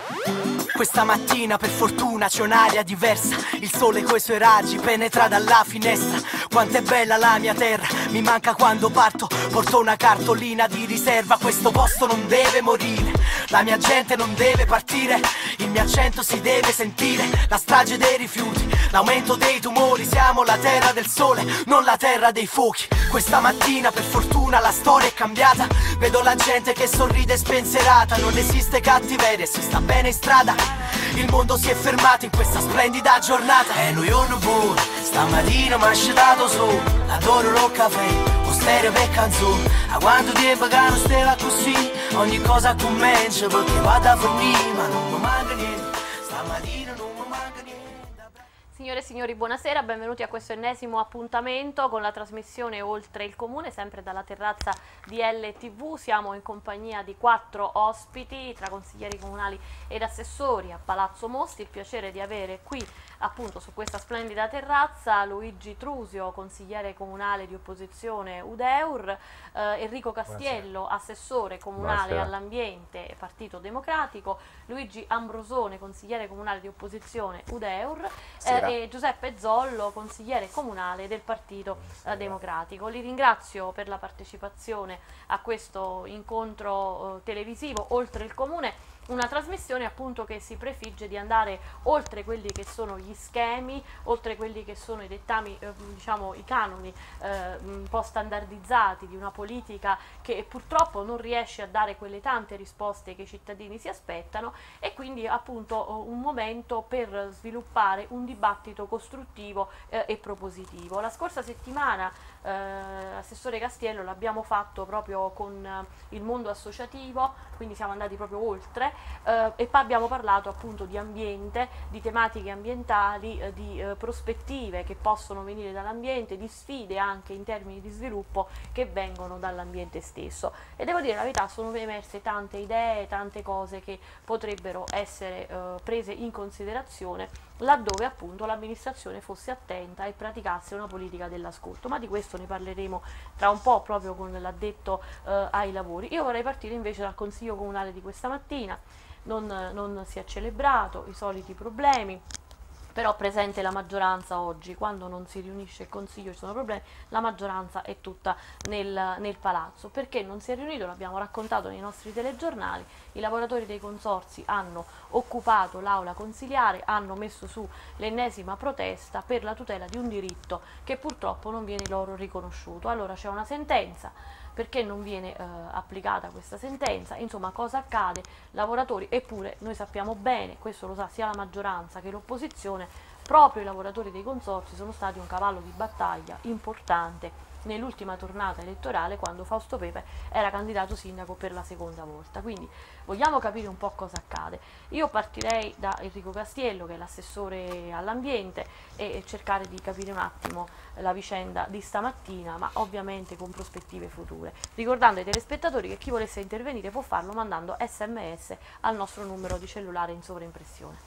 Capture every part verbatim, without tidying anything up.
Questa mattina per fortuna c'è un'aria diversa, il sole coi suoi raggi penetra dalla finestra. Quanto è bella la mia terra, mi manca quando parto, porto una cartolina di riserva. Questo posto non deve morire, la mia gente non deve partire, il mio accento si deve sentire. La strage dei rifiuti, l'aumento dei tumori, siamo la terra del sole, non la terra dei fuochi. Questa mattina per fortuna la storia è cambiata, vedo la gente che sorride spensierata. Non esiste cattiveria, si sta bene in strada, il mondo si è fermato in questa splendida giornata. E noi un buon, stamattina mi ha asciutato su, adoro lo caffè, o stereo per canzone. A quanto tempo che non stava così, ogni cosa comincia perché vado a fornire, ma non mi manca niente, stamattina non mi manca niente. Signore e signori, buonasera, benvenuti a questo ennesimo appuntamento con la trasmissione Oltre il Comune, sempre dalla terrazza di L T V. Siamo in compagnia di quattro ospiti, tra consiglieri comunali ed assessori a Palazzo Mosti. Il piacere di avere qui, appunto, su questa splendida terrazza, Luigi Trusio, consigliere comunale di opposizione U D E U R, eh, Enrico Castiello, buonasera, assessore comunale all'ambiente e Partito Democratico, Luigi Ambrosone, consigliere comunale di opposizione U D E U R, eh, e Giuseppe Zollo, consigliere comunale del Partito eh, Democratico. Li ringrazio per la partecipazione a questo incontro eh, televisivo Oltre il Comune, una trasmissione appunto che si prefigge di andare oltre quelli che sono gli schemi, oltre quelli che sono i dettami, eh, diciamo i canoni eh, un po' standardizzati di una politica che purtroppo non riesce a dare quelle tante risposte che i cittadini si aspettano, e quindi appunto un momento per sviluppare un dibattito costruttivo eh, e propositivo. La scorsa settimana, eh, assessore Castiello, l'abbiamo fatto proprio con eh, il mondo associativo, quindi siamo andati proprio oltre. Uh, e poi abbiamo parlato appunto di ambiente, di tematiche ambientali, uh, di uh, prospettive che possono venire dall'ambiente, di sfide anche in termini di sviluppo che vengono dall'ambiente stesso. E devo dire la verità, sono emerse tante idee, tante cose che potrebbero essere uh, prese in considerazione laddove appunto l'amministrazione fosse attenta e praticasse una politica dell'ascolto, ma di questo ne parleremo tra un po' proprio con l'addetto eh, ai lavori. Io vorrei partire invece dal Consiglio Comunale di questa mattina. Non, non si è celebrato, i soliti problemi, però presente la maggioranza oggi. Quando non si riunisce il Consiglio ci sono problemi, la maggioranza è tutta nel, nel palazzo. Perché non si è riunito? L'abbiamo raccontato nei nostri telegiornali. I lavoratori dei consorzi hanno occupato l'aula consiliare, hanno messo su l'ennesima protesta per la tutela di un diritto che purtroppo non viene loro riconosciuto. Allora c'è una sentenza, perché non viene eh, applicata questa sentenza? Insomma, cosa accade? Lavoratori, eppure noi sappiamo bene, questo lo sa sia la maggioranza che l'opposizione, proprio i lavoratori dei consorzi sono stati un cavallo di battaglia importante nell'ultima tornata elettorale, quando Fausto Pepe era candidato sindaco per la seconda volta. Quindi vogliamo capire un po' cosa accade. Io partirei da Enrico Castiello, che è l'assessore all'ambiente, e cercare di capire un attimo la vicenda di stamattina, ma ovviamente con prospettive future, ricordando ai telespettatori che chi volesse intervenire può farlo mandando sms al nostro numero di cellulare in sovraimpressione.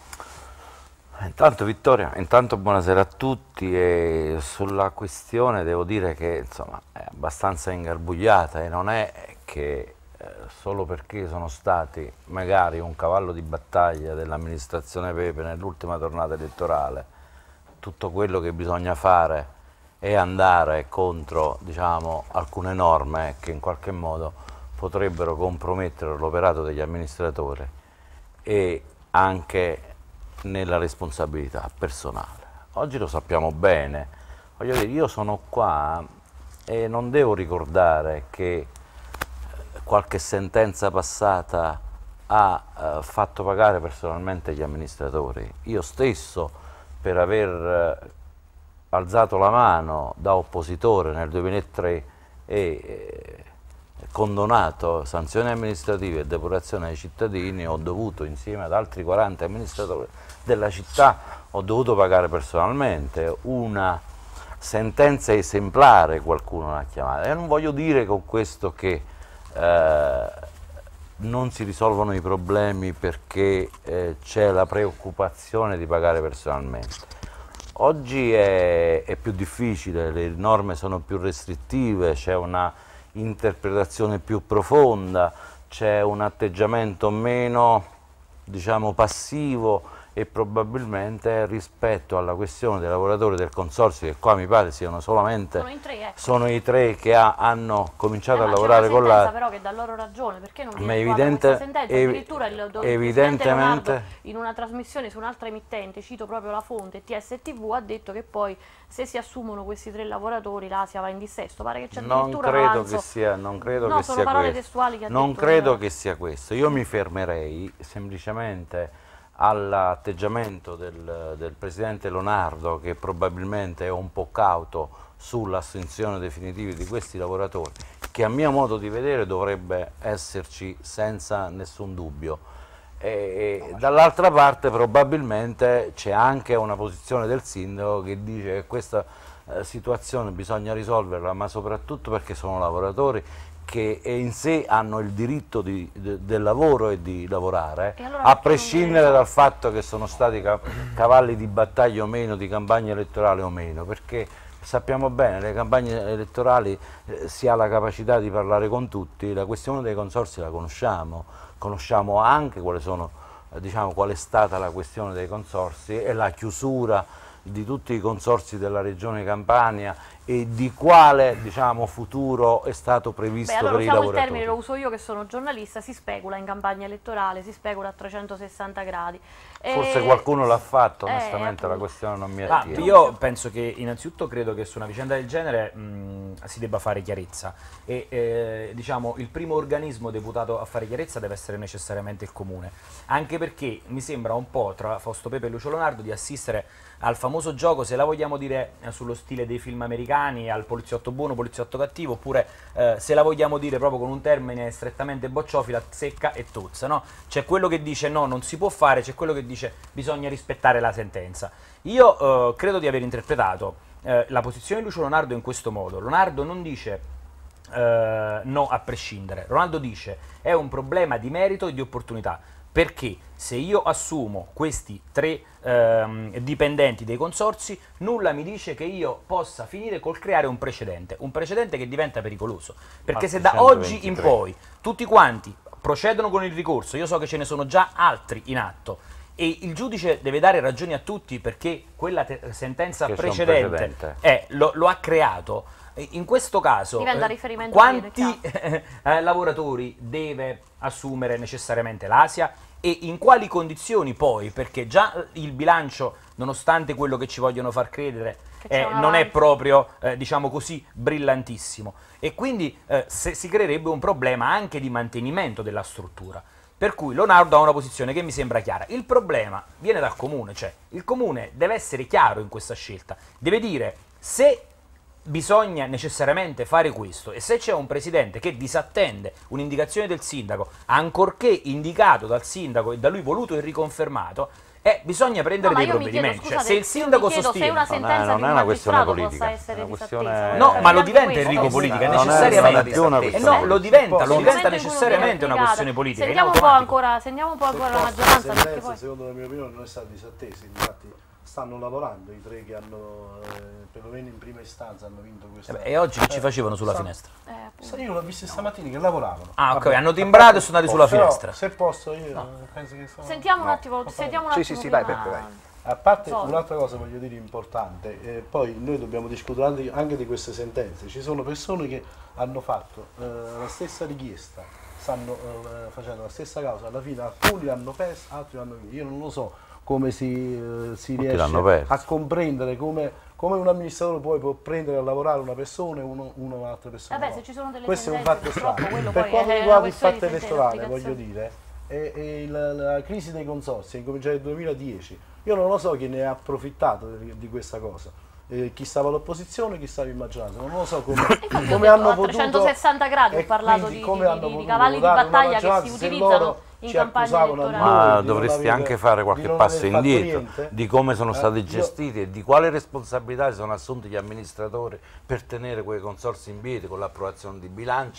Intanto Vittoria, intanto buonasera a tutti. E sulla questione devo dire che insomma è abbastanza ingarbugliata, e non è che eh, solo perché sono stati magari un cavallo di battaglia dell'amministrazione Pepe nell'ultima tornata elettorale, tutto quello che bisogna fare è andare contro, diciamo, alcune norme che in qualche modo potrebbero compromettere l'operato degli amministratori e anche nella responsabilità personale. Oggi lo sappiamo bene, voglio dire, io sono qua e non devo ricordare che qualche sentenza passata ha eh, fatto pagare personalmente gli amministratori. Io stesso, per aver eh, alzato la mano da oppositore nel duemilatré e eh, condonato sanzioni amministrative e depurazione ai cittadini, ho dovuto, insieme ad altri quaranta amministratori della città, ho dovuto pagare personalmente una sentenza esemplare, qualcuno l'ha chiamata. E non voglio dire con questo che eh, non si risolvono i problemi perché eh, c'è la preoccupazione di pagare personalmente. Oggi è, è più difficile, le norme sono più restrittive, c'è una interpretazione più profonda, c'è un atteggiamento meno diciamo, passivo e probabilmente rispetto alla questione dei lavoratori del consorzio, che qua mi pare siano solamente sono, in tre, ecco. sono i tre che ha, hanno cominciato eh, a lavorare con la... però che dà loro ragione, perché non viene evidente, questa sentenza? ev Addirittura il, il evidentemente Leonardo, in una trasmissione su un'altra emittente, cito proprio la fonte T S T V, ha detto che poi se si assumono questi tre lavoratori l'Asia va in dissesto. Pare che c'è addirittura non credo avanzo... che sia, non credo no, che sono sia parole questo. testuali che ha non detto credo il... che sia questo. Io mi fermerei semplicemente all'atteggiamento del, del Presidente Leonardo, che probabilmente è un po' cauto sull'assunzione definitiva di questi lavoratori, che a mio modo di vedere dovrebbe esserci senza nessun dubbio. E, e dall'altra parte probabilmente c'è anche una posizione del sindaco che dice che questa eh, situazione bisogna risolverla, ma soprattutto perché sono lavoratori che in sé hanno il diritto di, de, del lavoro e di lavorare, e allora a prescindere dal fatto che sono stati ca cavalli di battaglia o meno, di campagna elettorale o meno, perché sappiamo bene, le campagne elettorali eh, si ha la capacità di parlare con tutti, la questione dei consorzi la conosciamo, conosciamo anche quali sono, eh, diciamo, qual è stata la questione dei consorzi e la chiusura di tutti i consorzi della Regione Campania e di quale, diciamo, futuro è stato previsto. Beh, allora, per i lavoratori. Il termine lo uso io che sono giornalista, si specula in campagna elettorale, si specula a trecentosessanta gradi. Forse e... qualcuno l'ha fatto, onestamente eh, la questione non mi ah, attiene. Io penso che innanzitutto credo che su una vicenda del genere mh, si debba fare chiarezza e eh, diciamo il primo organismo deputato a fare chiarezza deve essere necessariamente il Comune, anche perché mi sembra un po' tra Fausto Pepe e Lucio Leonardo di assistere al famoso gioco, se la vogliamo dire eh, sullo stile dei film americani, al poliziotto buono, poliziotto cattivo, oppure eh, se la vogliamo dire proprio con un termine strettamente bocciofila, secca e tozza, no? C'è quello che dice no, non si può fare, c'è quello che dice bisogna rispettare la sentenza. Io eh, credo di aver interpretato eh, la posizione di Lucio Leonardo in questo modo. Leonardo non dice eh, no a prescindere, Leonardo dice è un problema di merito e di opportunità. Perché se io assumo questi tre ehm, dipendenti dei consorzi, nulla mi dice che io possa finire col creare un precedente, un precedente che diventa pericoloso. Perché se da oggi in poi tutti quanti procedono con il ricorso, io so che ce ne sono già altri in atto, e il giudice deve dare ragioni a tutti perché quella sentenza che precedente, precedente. È, lo, lo ha creato, in questo caso eh, quanti eh, lavoratori deve assumere necessariamente l'Asia e in quali condizioni poi, perché già il bilancio, nonostante quello che ci vogliono far credere, eh, non è proprio eh, diciamo così brillantissimo, e quindi eh, se, si creerebbe un problema anche di mantenimento della struttura. Per cui Leonardo ha una posizione che mi sembra chiara. Il problema viene dal Comune, cioè il Comune deve essere chiaro in questa scelta, deve dire se bisogna necessariamente fare questo e se c'è un presidente che disattende un'indicazione del sindaco, ancorché indicato dal sindaco e da lui voluto e riconfermato, eh, bisogna prendere no, dei provvedimenti. Chiedo, scusate, cioè, se il sindaco sostiene... Se una sentenza non è, non di un è una questione politica, essere una questione... No, ma lo diventa Enrico politica, è necessariamente. Eh no, lo diventa, lo diventa necessariamente una questione politica. Sentiamo un po' ancora, sentiamo un po' ancora la maggioranza. Perché poi... Secondo la mia opinione non è stata disattesa, infatti stanno lavorando i tre che hanno, eh, perlomeno in prima istanza, hanno vinto questa... Eh beh, e oggi che eh, ci facevano sulla stanno... finestra? Eh, io l'ho visto stamattina che lavoravano. Ah, ok, hanno timbrato e sono andati sulla però, finestra. Se posso io no. penso che sono... Sentiamo no. un attimo, sentiamo un attimo. Sì, sì, sì, vai, vai, vai. A parte un'altra cosa voglio dire importante, eh, poi noi dobbiamo discutere anche, anche di queste sentenze. Ci sono persone che hanno fatto eh, la stessa richiesta, stanno eh, facendo la stessa causa, alla fine alcuni l'hanno persa, altri l'hanno vinto. Io non lo so come si, eh, si riesce a comprendere come, come un amministratore poi può prendere a lavorare una persona e uno, uno un'altra persona. Vabbè, se ci sono delle questo è un fatto strano. Per poi quanto riguarda il fatto elettorale, voglio dire, e, e la, la crisi dei consorzi è incominciata nel duemiladieci. Io non lo so chi ne ha approfittato di, di questa cosa. Eh, chi stava all'opposizione, chi stava in maggioranza, non lo so come, come hanno potuto... A trecentosessanta gradi ho parlato di, di, di, di cavalli di battaglia che si utilizzano in campagna elettorale. Ma dovresti anche fare qualche passo indietro di come sono stati eh, gestiti io... e di quale responsabilità si sono assunti gli amministratori per tenere quei consorsi in piedi con l'approvazione di bilanci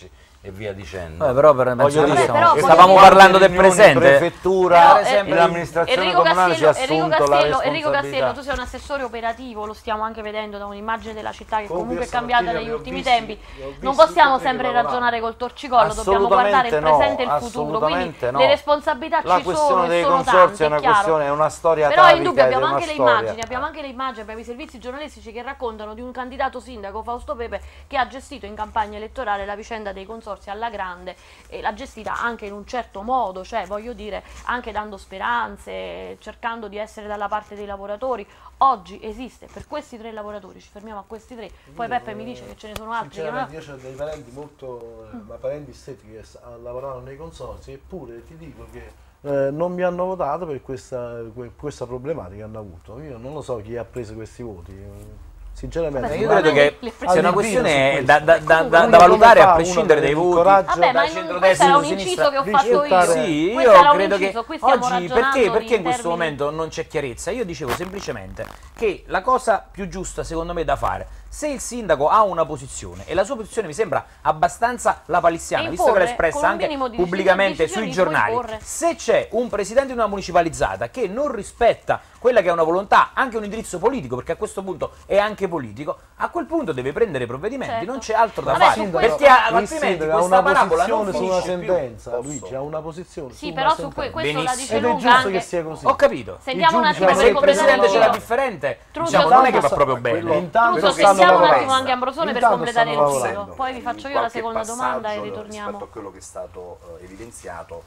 e via dicendo. Eh, però per Voglio dire, però stavamo voglio parlando del riunioni, presente. prefettura, Però, eh, l'amministrazione Enrico comunale si è Castiello, Enrico assunto la Castiello, Enrico responsabilità. Castiello, tu sei un assessore operativo, lo stiamo anche vedendo da un'immagine della città che Comunque comunque è io cambiata stamattina negli li ho ultimi visti- tempi. li ho visti Non possiamo tutti che sempre lavoravano. ragionare col torcicollo, dobbiamo guardare il Assolutamente presente e il no, futuro, quindi assolutamente no. le responsabilità La ci sono questione e dei sono consorzi tante, è una è chiaro. questione, è una storia Però in atavica dubbio ed è abbiamo una anche le storia. immagini, abbiamo anche le immagini, abbiamo i servizi giornalistici che raccontano di un candidato sindaco, Fausto Pepe, che ha gestito in campagna elettorale la vicenda dei consorzi alla grande e l'ha gestita anche in un certo modo, cioè voglio dire anche dando speranze, cercando di essere dalla parte dei lavoratori. Oggi esiste per questi tre lavoratori, ci fermiamo a questi tre, poi Peppe mi dice che ce ne sono altri che non... Sinceramente io ho dei parenti molto, eh, ma parenti stretti che s- lavoravano nei consorzi, eppure ti dico che eh, non mi hanno votato per questa, que- questa problematica che hanno avuto. Io non lo so chi ha preso questi voti, eh, sinceramente. Vabbè, Io credo che le- sia una Adibino questione su da, da- questo. da- da- Uno da valutare come fa, a prescindere uno dai con il voti. coraggio- Vabbè, ma da non, centrodestra questo era un e inciso sinistra. che ho fatto io. Rispettare- Sì, Questo io era un credo inciso, che qui stiamo oggi ragionando perché, perché in in questo termini- momento non c'è chiarezza? Io dicevo semplicemente che la cosa più giusta secondo me da fare, se il sindaco ha una posizione e la sua posizione mi sembra abbastanza lapalissiana, E visto che l'ha imporre, espressa con un anche minimo di pubblicamente sui decisionismo, giornali, imporre. se c'è un presidente di una municipalizzata che non rispetta quella che è una volontà, anche un indirizzo politico, perché a questo punto è anche politico, a quel punto deve prendere provvedimenti, Certo. non c'è altro da Vabbè, fare, su Sindaco, questo- perché a- il altrimenti sindaco ha questa una parabola non posizione su una finisce più. sentenza, Posso? Luigi ha una posizione Sì, su però una su que- sentenza. questo la Benissimo. dice Ed è lunga giusto anche... che sia così. Ho capito. Sentiamo un I attimo giudici Ma se il il presidente ce completamento. l'ha differente, Truso, diciamo, non è che va Truso, proprio bene. quello- Intanto Truso, stanno sentiamo un lavorando. attimo anche Ambrosone per Intanto completare il stanno filo. lavorando. Poi vi faccio io la Qualche seconda domanda e passaggio, ritorniamo. Rispetto a quello che è stato eh, evidenziato,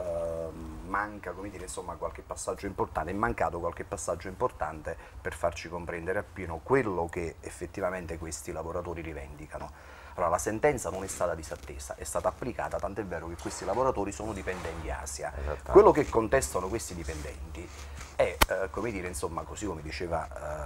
ehm, manca, come dire, insomma, qualche passaggio importante, è mancato qualche passaggio importante per farci comprendere appieno quello che effettivamente questi lavoratori rivendicano. Allora, la sentenza non è stata disattesa, è stata applicata, tant'è vero che questi lavoratori sono dipendenti Asia. Quello che contestano questi dipendenti è, eh, come dire, insomma, così come diceva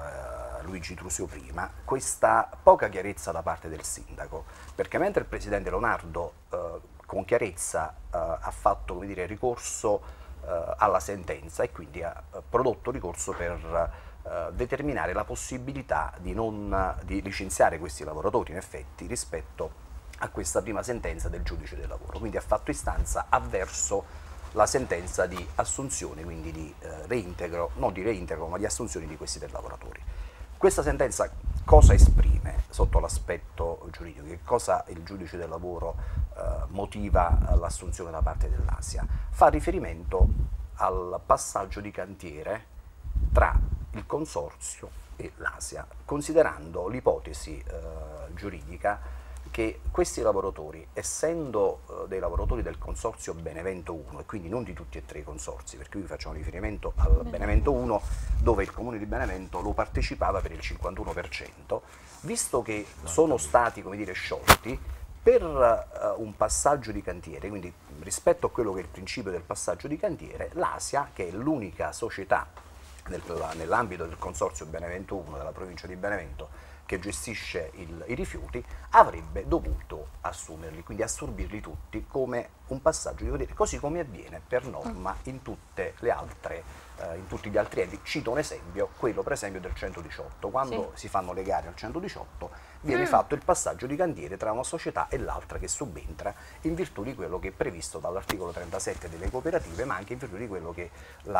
eh, Luigi Trusio prima, questa poca chiarezza da parte del sindaco, perché mentre il presidente Leonardo eh, con chiarezza eh, ha fatto, come dire, ricorso eh, alla sentenza e quindi ha eh, prodotto ricorso per eh, determinare la possibilità di, non, di licenziare questi lavoratori in effetti rispetto a questa prima sentenza del giudice del lavoro, quindi ha fatto istanza avverso la sentenza di assunzione, quindi di eh, reintegro, non di reintegro ma di assunzione di questi tre lavoratori. Questa sentenza cosa esprime sotto l'aspetto giuridico? Che cosa il giudice del lavoro eh, motiva l'assunzione da parte dell'Asia? Fa riferimento al passaggio di cantiere tra il consorzio e l'Asia, considerando l'ipotesi eh, giuridica che questi lavoratori, essendo eh, dei lavoratori del consorzio Benevento uno, e quindi non di tutti e tre i consorzi, perché qui facciamo riferimento al Benevento uno, dove il comune di Benevento lo partecipava per il cinquantuno per cento, visto che sono stati, come dire, sciolti, per uh, un passaggio di cantiere, quindi rispetto a quello che è il principio del passaggio di cantiere, l'Asia, che è l'unica società nel, nell'ambito del consorzio Benevento uno della provincia di Benevento, che gestisce il, i rifiuti, avrebbe dovuto assumerli, quindi assorbirli tutti come un passaggio di cantiere, così come avviene per norma in tutte le altre, eh, in tutti gli altri enti. Cito un esempio, quello per esempio del centodiciotto, quando Sì. si fanno le gare al centodiciotto viene mm. fatto il passaggio di cantiere tra una società e l'altra che subentra in virtù di quello che è previsto dall'articolo trentasette delle cooperative, ma anche in virtù di quello che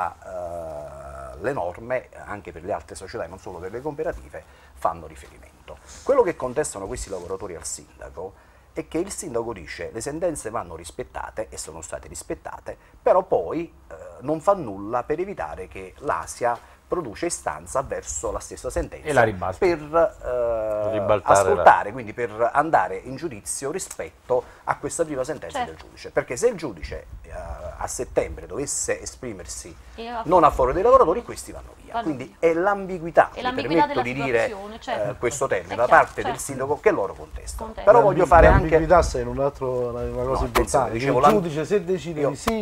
la, uh, le norme, anche per le altre società e non solo per le cooperative, fanno riferimento. Quello che contestano questi lavoratori al sindaco è che il sindaco dice le sentenze vanno rispettate e sono state rispettate, però poi eh, non fa nulla per evitare che l'Asia produce istanza verso la stessa sentenza E la ribalta. per eh, Ribaltare ascoltare, quindi per andare in giudizio rispetto a questa prima sentenza Certo. del giudice. Perché se il giudice eh, a settembre dovesse esprimersi E a non a favore dei lavoratori, questi vanno via. Vanno Quindi via. è l'ambiguità, È mi l'ambiguità permetto della di dire situazione, certo. eh, questo termine È da chiaro, parte certo. del sindaco che loro contestano. Contestano. Però voglio fare anche... L'ambiguità sta in un altro, una cosa No, attenzione, importante, dicevo, il l'am- giudice se decide Io- di sì,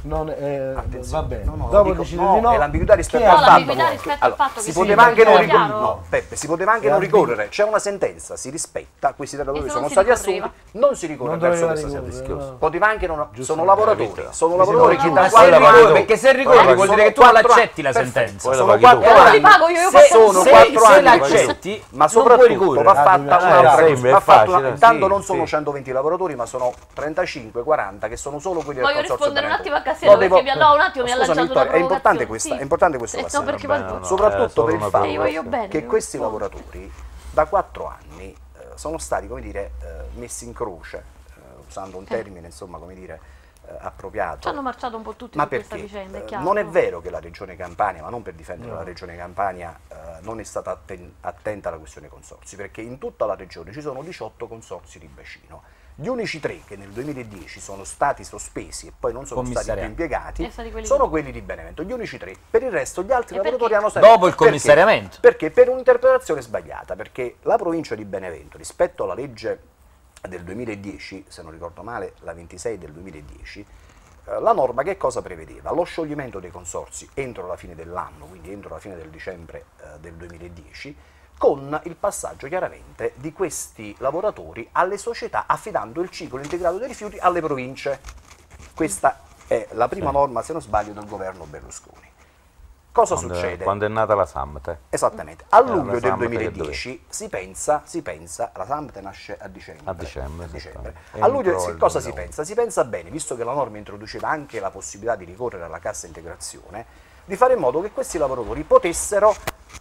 non è, va bene. No, no, Dopo dico, decide no, di no. è l'ambiguità rispetto Chi al ha- No, fatto. l'ambiguità rispetto al fatto che si sì, poteva perché anche non era ricorrere. chiaro. No, Peppe, si poteva anche È non ambiguo. ricorrere. C'è una sentenza, si rispetta, questi lavoratori E se sono non si stati ricorreva? assunti, non si ricorre Non verso doveva questa ricorrere, sentenza. no. Poteva anche non. Giusto. Sono lavoratori, sono lavoratori che no, da ma se quattro ricorri, anni. perché se ricorri vuol dire che tu Sono quattro l'accetti la anni. sentenza. Poi la Sono paghi quattro tu. Allora anni. li pago io, io Se faccio sono sì. quattro se anni l'accetti, ma non puoi soprattutto ricorrere. va fatta Ah, un'altra sì, cosa. è Va fatta facile, una- Intanto sì, non sono sì. centoventi lavoratori, ma sono trentacinque quaranta che sono solo quelli del Voglio consorzio rispondere un Benevento. attimo a Cassiano, No, devo- perché mi ha- no, un attimo, mi ha Scusami, lanciato una Vittoria, è importante provocazione. questa, Sì. è importante questo Eh, no, passaggio. perché Vabbè, poi- no, no, Soprattutto è solo per il una fatto E io voglio bene, che io questi rispondo. lavoratori da quattro anni eh, sono stati, come dire, eh, messi in croce, eh, usando un termine, insomma, come dire, eh, appropriato. Ci hanno marciato un po' tutti Ma su questa perché? vicenda, è Eh, chiaro. non è vero che la Regione Campania, ma non per difendere la Regione Campania, eh, non è stata atten- attenta alla questione consorzi, perché in tutta la Regione ci sono diciotto consorzi di bacino. Gli unici tre che nel duemiladieci sono stati sospesi e poi non sono stati più Commissariati. impiegati E stati quelli sono di- quelli di Benevento. Gli unici tre. Per il resto gli altri E lavoratori perché? hanno sempre... Dopo il Perché? commissariamento. Perché? Per un'interpretazione sbagliata, perché la provincia di Benevento rispetto alla legge del duemiladieci, se non ricordo male la ventisei del duemiladieci, eh, la norma che cosa prevedeva? Lo scioglimento dei consorzi entro la fine dell'anno, quindi entro la fine del dicembre eh, del duemiladieci, con il passaggio chiaramente di questi lavoratori alle società, affidando il ciclo integrato dei rifiuti alle province. Questa è la prima norma, se non sbaglio, del governo Berlusconi. Cosa Quando, succede? quando è nata la Samte. Esattamente, a Eh, luglio la del Samte che duemiladieci si pensa, si pensa, la Samte nasce a dicembre. A dicembre, a dicembre. esattamente. A luglio Entro si- il cosa si duemilauno. pensa? Si pensa bene, visto che la norma introduceva anche la possibilità di ricorrere alla cassa integrazione, di fare in modo che questi lavoratori potessero,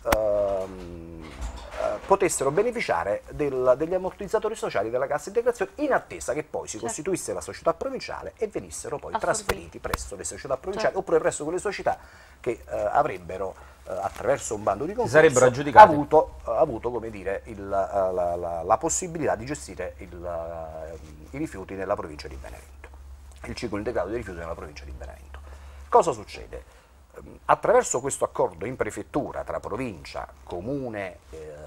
ehm, eh, potessero beneficiare del- degli ammortizzatori sociali della cassa integrazione, in attesa che poi si Certo. costituisse la società provinciale e venissero poi Assorbiti. trasferiti presso le società provinciali, Certo. oppure presso quelle società che eh, avrebbero, eh, attraverso un bando di concorso, sarebbero aggiudicate. avuto, avuto come dire, il, la, la- la- la possibilità di gestire il, eh, i rifiuti nella provincia di Benevento, il ciclo integrato dei rifiuti nella provincia di Benevento. Cosa succede? Ehm, Attraverso questo accordo in prefettura tra provincia, comune ehm,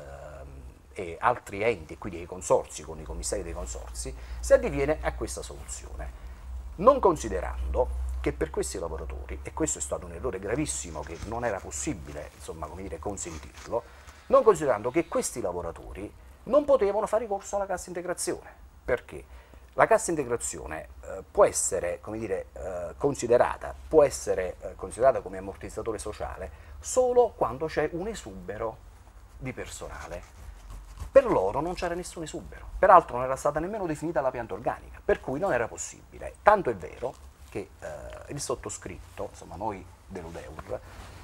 e altri enti, quindi i consorzi, con i commissari dei consorzi, si addiviene a questa soluzione, non considerando che per questi lavoratori, e questo è stato un errore gravissimo che non era possibile, insomma, come dire, consentirlo, non considerando che questi lavoratori non potevano fare ricorso alla cassa integrazione. Perché? La cassa integrazione eh, può essere, come dire, eh, considerata, può essere eh, considerata come ammortizzatore sociale solo quando c'è un esubero di personale. Per loro non c'era nessun esubero, peraltro non era stata nemmeno definita la pianta organica, per cui non era possibile. Tanto è vero che eh, il sottoscritto, insomma noi dell'U D E U R,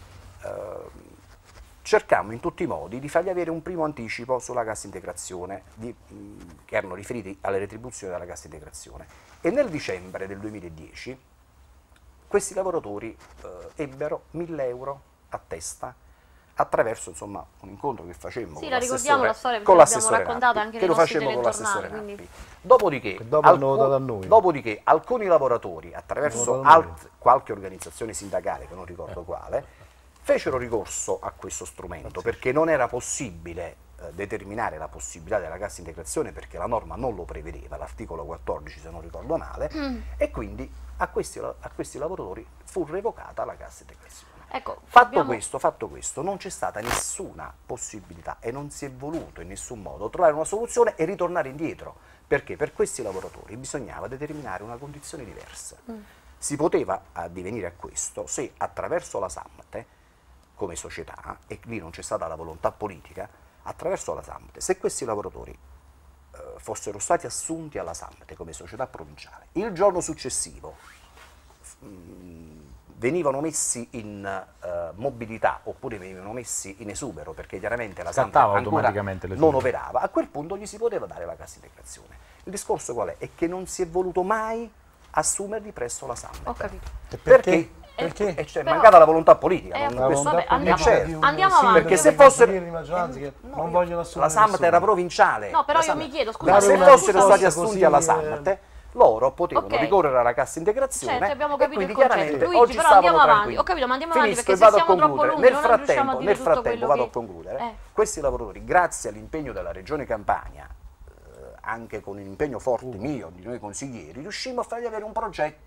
eh, cercammo in tutti i modi di fargli avere un primo anticipo sulla cassa integrazione, di, mh, che erano riferiti alle retribuzioni della cassa integrazione. E nel dicembre del duemiladieci questi lavoratori eh, ebbero mille euro a testa, attraverso insomma un incontro che facemmo Sì, con la ricordiamo l'assessore la storia, con perché l'abbiamo l'assessore raccontata Nappi, anche che nei lo nostri facemmo con l'assessore telegiornali, Nappi. quindi- Dopodiché, Che dopo hanno alcu- votato a noi. dopodiché alcuni lavoratori, attraverso Hanno votato a noi. alt- qualche organizzazione sindacale, che non ricordo quale, fecero ricorso a questo strumento perché non era possibile eh, determinare la possibilità della cassa integrazione, perché la norma non lo prevedeva, l'articolo quattordici se non ricordo male, e quindi a questi, la- a questi lavoratori fu revocata la cassa integrazione. Ecco, Fatto abbiamo- questo, fatto questo, non c'è stata nessuna possibilità e non si è voluto in nessun modo trovare una soluzione e ritornare indietro, perché per questi lavoratori bisognava determinare una condizione diversa. Si poteva addivenire a questo se attraverso la Samte, come società, e lì non c'è stata la volontà politica, attraverso la Samte, se questi lavoratori eh, fossero stati assunti alla Samte come società provinciale, il giorno successivo mh, venivano messi in eh, mobilità oppure venivano messi in esubero, perché chiaramente la Samte Scattava ancora automaticamente non l'esubero. operava, a quel punto gli si poteva dare la cassa integrazione. Il discorso qual è? È che non si è voluto mai assumerli presso la Samte. Ho capito. E Perché? Perché? E c'è Però- mancata la volontà politica. Eh, non- questo- vabbè, andiamo- è certo. andiamo Sì, avanti. Perché se dei fossero- consiglieri di maggioranza che No, non io- vogliono assumere la Samte nessuno. era provinciale. No, però La io Samte- mi chiedo, Dare scusate, se una però fossero scusate. stati risposta assunti così, alla eh, Samte, loro potevano Ok. ricorrere alla cassa integrazione Certo, abbiamo e capito quindi il concetto. chiaramente Luigi, oggi però stavano andiamo avanti. tranquilli. Ho capito, ma andiamo avanti, Finisco perché e se vado a siamo troppo concludere. lunghi Nel non riusciamo a frattempo, dire nel tutto frattempo quello vado che- a concludere. Eh. Questi lavoratori, grazie all'impegno della Regione Campania, eh, anche con un impegno forte mio, di noi consiglieri, riuscimmo a fargli avere un progetto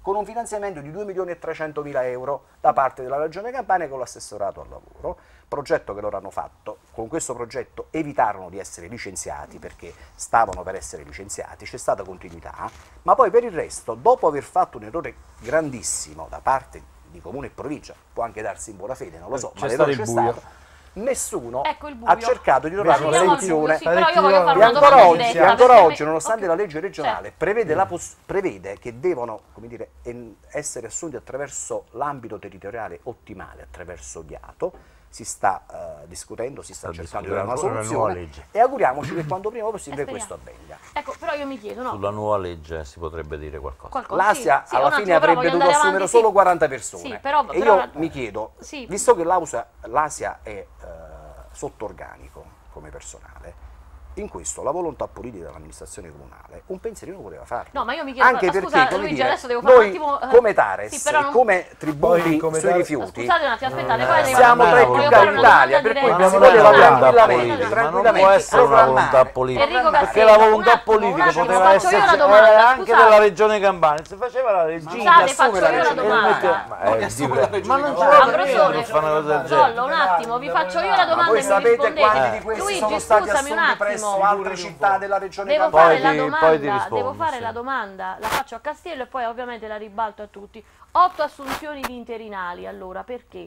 con un finanziamento di due milioni e trecentomila euro da parte della Regione Campania con l'assessorato al lavoro, progetto che loro hanno fatto. Con questo progetto evitarono di essere licenziati perché stavano per essere licenziati, c'è stata continuità, ma poi per il resto, dopo aver fatto un errore grandissimo da parte di Comune e Provincia, può anche darsi in buona fede, non lo so, ma l'errore c'è stato, nessuno ecco ha cercato di trovare una soluzione. Sì, però io voglio fare e una ancora domanda oggi, diretta, ancora perché oggi me- nonostante okay. la legge regionale Certo. prevede, la poss- prevede che devono, come dire, en- essere assunti attraverso l'ambito territoriale ottimale, attraverso gli A T O, si sta uh, discutendo, si sta, Sta cercando di dare una discutendo ancora una soluzione nuova legge. e auguriamoci che quanto prima possibile Eh, questo avvenga. Ecco, però io mi chiedo, no? Sulla nuova legge si potrebbe dire qualcosa. Qualcosa, L'Asia sì, sì, alla un fine attimo, però avrebbe voglio dovuto andare assumere avanti, solo sì. quaranta persone. Sì, però- e però- io mi chiedo, Sì. visto che l'Asia, l'Asia è eh, sotto organico come personale, in questo la volontà politica dell'amministrazione comunale un pensierino poteva farlo. No, ma io mi chiedo, anche ma perché, scusa, come Luigi, dire, adesso devo fare un noi attimo, eh, come Tares sì, però non- e come tributi Poi come sui Tares- rifiuti Scusate un attimo, aspettate, poi Eh, arriva- siamo tra i voglio più fare cari una d'Italia, domanda per cui diretta. si Abbiamo poteva una domanda tranquillamente, politica, ma non tranquillamente può essere una programmare. volontà politica. Enrico Perché Castelli, la un volontà attimo, politica un attimo, poteva faccio essere io una domanda, anche scusate. della Regione Campania, se faceva la leggina. Scusate, assume faccio la io una Regione domanda. Campania. Ma, Non eh, che assume dipende. la Regione Ma non ci Campania. vuole Ambrosone, per fare una cosa del genere. Zollo, un attimo, vi faccio io la Ma domanda voi e mi sapete rispondete. quanti di questi Luigi, sono stati scusami un assunti presso attimo. altre città della Regione Devo Campania? fare, la Poi ti- domanda, poi ti rispondo, devo fare sì. la domanda, la faccio a Castiello e poi ovviamente la ribalto a tutti. Otto assunzioni di interinali, allora, perché?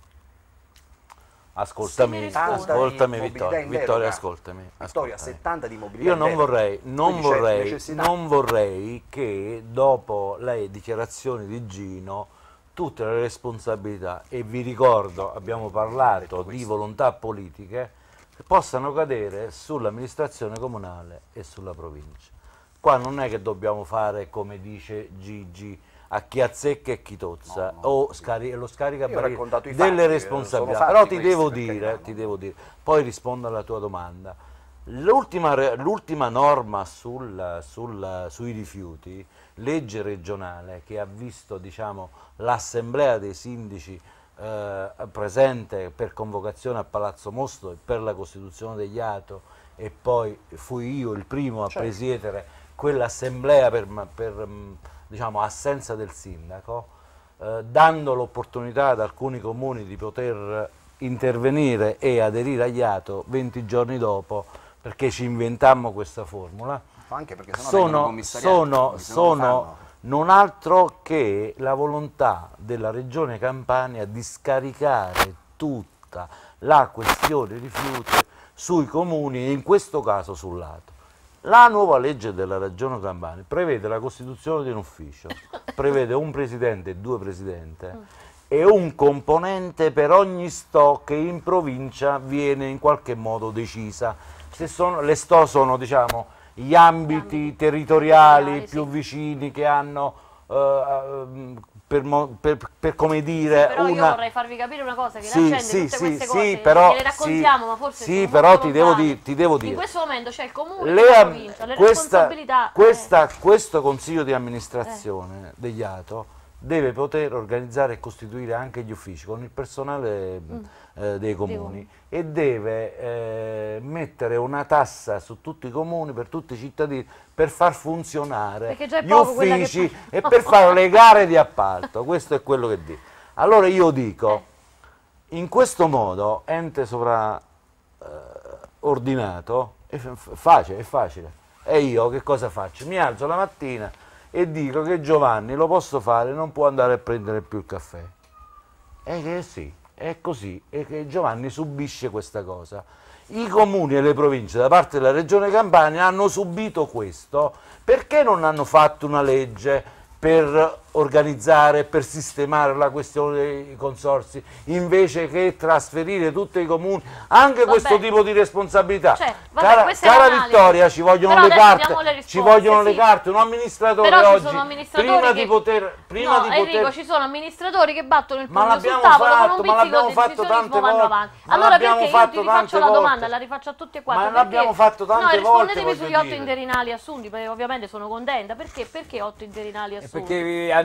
Ascoltami, Se mi rispondi. ascoltami Mobilità Vittoria, in deroga. Vittoria, ascoltami. Vittoria, ascoltami. settanta di mobilità Io in non deroga. vorrei, non Quindi c'è vorrei, necessità. non vorrei che dopo le dichiarazioni di Gino tutte le responsabilità, e vi ricordo, abbiamo parlato di volontà politiche, possano cadere sull'amministrazione comunale e sulla provincia. Qua non è che dobbiamo fare, come dice Gigi, a chi azzecca e chi tozza, No, no, o sì. scari- lo Io ho scaricabarile raccontato i delle fatti, eh, responsabilità. sono Però fatti ti questi, devo per dire, carità, ti no? devo dire, poi rispondo alla tua domanda. L'ultima, re- l'ultima norma sul- sul- sui rifiuti, legge regionale, che ha visto, diciamo, l'assemblea dei sindaci eh, presente per convocazione a Palazzo Mosto e per la costituzione degli A T O, e poi fui io il primo a Certo. presiedere quell'assemblea per, ma- per mh, diciamo, assenza del sindaco, eh, dando l'opportunità ad alcuni comuni di poter intervenire e aderire agli A T O venti giorni dopo, perché ci inventammo questa formula. Anche perché sennò vengono Sono, commissariati, sono, quindi se non lo sono fanno- non altro che la volontà della Regione Campania di scaricare tutta la questione rifiuti sui comuni e in questo caso sull'A T O. La nuova legge della Regione Campania prevede la costituzione di un ufficio, prevede un presidente e due presidenti e un componente per ogni sto che in provincia viene in qualche modo decisa. Se sono, le sto sono, diciamo, gli ambiti ambiti territoriali territoriali, più sì. vicini che hanno, eh, per, mo- per- per come dire, Però io una... vorrei farvi capire una cosa, che Sì, la gente sì, tutte sì, queste sì, cose però- le raccontiamo, sì, ma forse sì, sono però molto ti devo lontane. di- ti devo dire. In questo momento c'è il comune Le e la am- provincia, le questa, responsabilità... eh. questa- questo consiglio di amministrazione degli A T O deve poter organizzare e costituire anche gli uffici con il personale eh, dei comuni e deve eh, mettere una tassa su tutti i comuni, per tutti i cittadini, per far funzionare Perché già è gli poco quella che uffici fa- e per fare le gare di appalto. Questo è quello che dico. Allora io dico, in questo modo, ente sovraordinato, è f- facile, è facile. E io che cosa faccio? Mi alzo la mattina e dico che Giovanni lo posso fare, non può andare a prendere più il caffè. E che sì, è così, e che Giovanni subisce questa cosa. I comuni e le province da parte della Regione Campania hanno subito questo perché non hanno fatto una legge per organizzare, per sistemare la questione dei consorzi, invece che trasferire tutti i comuni anche Vabbè. questo tipo di responsabilità. Cioè, vabbè, cara questa è cara l'analisi. Vittoria, ci vogliono Però le adesso carte, diamo le ci risposte, vogliono le sì. carte, un amministratore Però ci oggi, sono amministratori prima che... di poter, prima no, di Enrico, poter... ci sono amministratori che battono il Ma pugno sul l'abbiamo tavolo fatto, con un ma pizzico l'abbiamo di fatto decisionismo tante vanno volte. avanti. Ma Allora l'abbiamo perché io fatto ti rifaccio tante la volte. domanda, la rifaccio a tutti e quattro. Ma perché- l'abbiamo fatto tante no, rispondetemi volte, sugli voglio otto dire. interinali assunti, perché ovviamente sono contenta. Perché, perché otto interinali E assunti? perché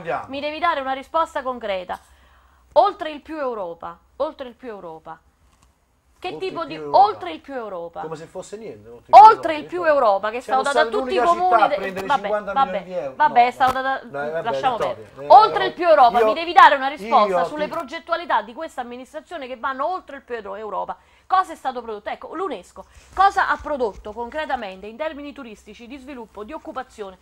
mandiamo. mi devi dare una risposta concreta. Oltre il più Europa, oltre il più Europa. Che Oltre tipo il di più Europa. oltre il più Europa? Come se fosse niente. Oltre il più Europa, che è Siamo stato da stati tutti i l'unica città comuni. a de- prendere vabbè, cinquanta vabbè, milioni di euro. vabbè, No, è stato da, no, vabbè, lasciamo Vittorio, perdere. eh, Oltre il più Europa, io- mi devi dare una risposta io sulle ti- progettualità di questa amministrazione che vanno oltre il più Europa. Cosa è stato prodotto? Ecco, l'UNESCO cosa ha prodotto concretamente in termini turistici, di sviluppo, di occupazione?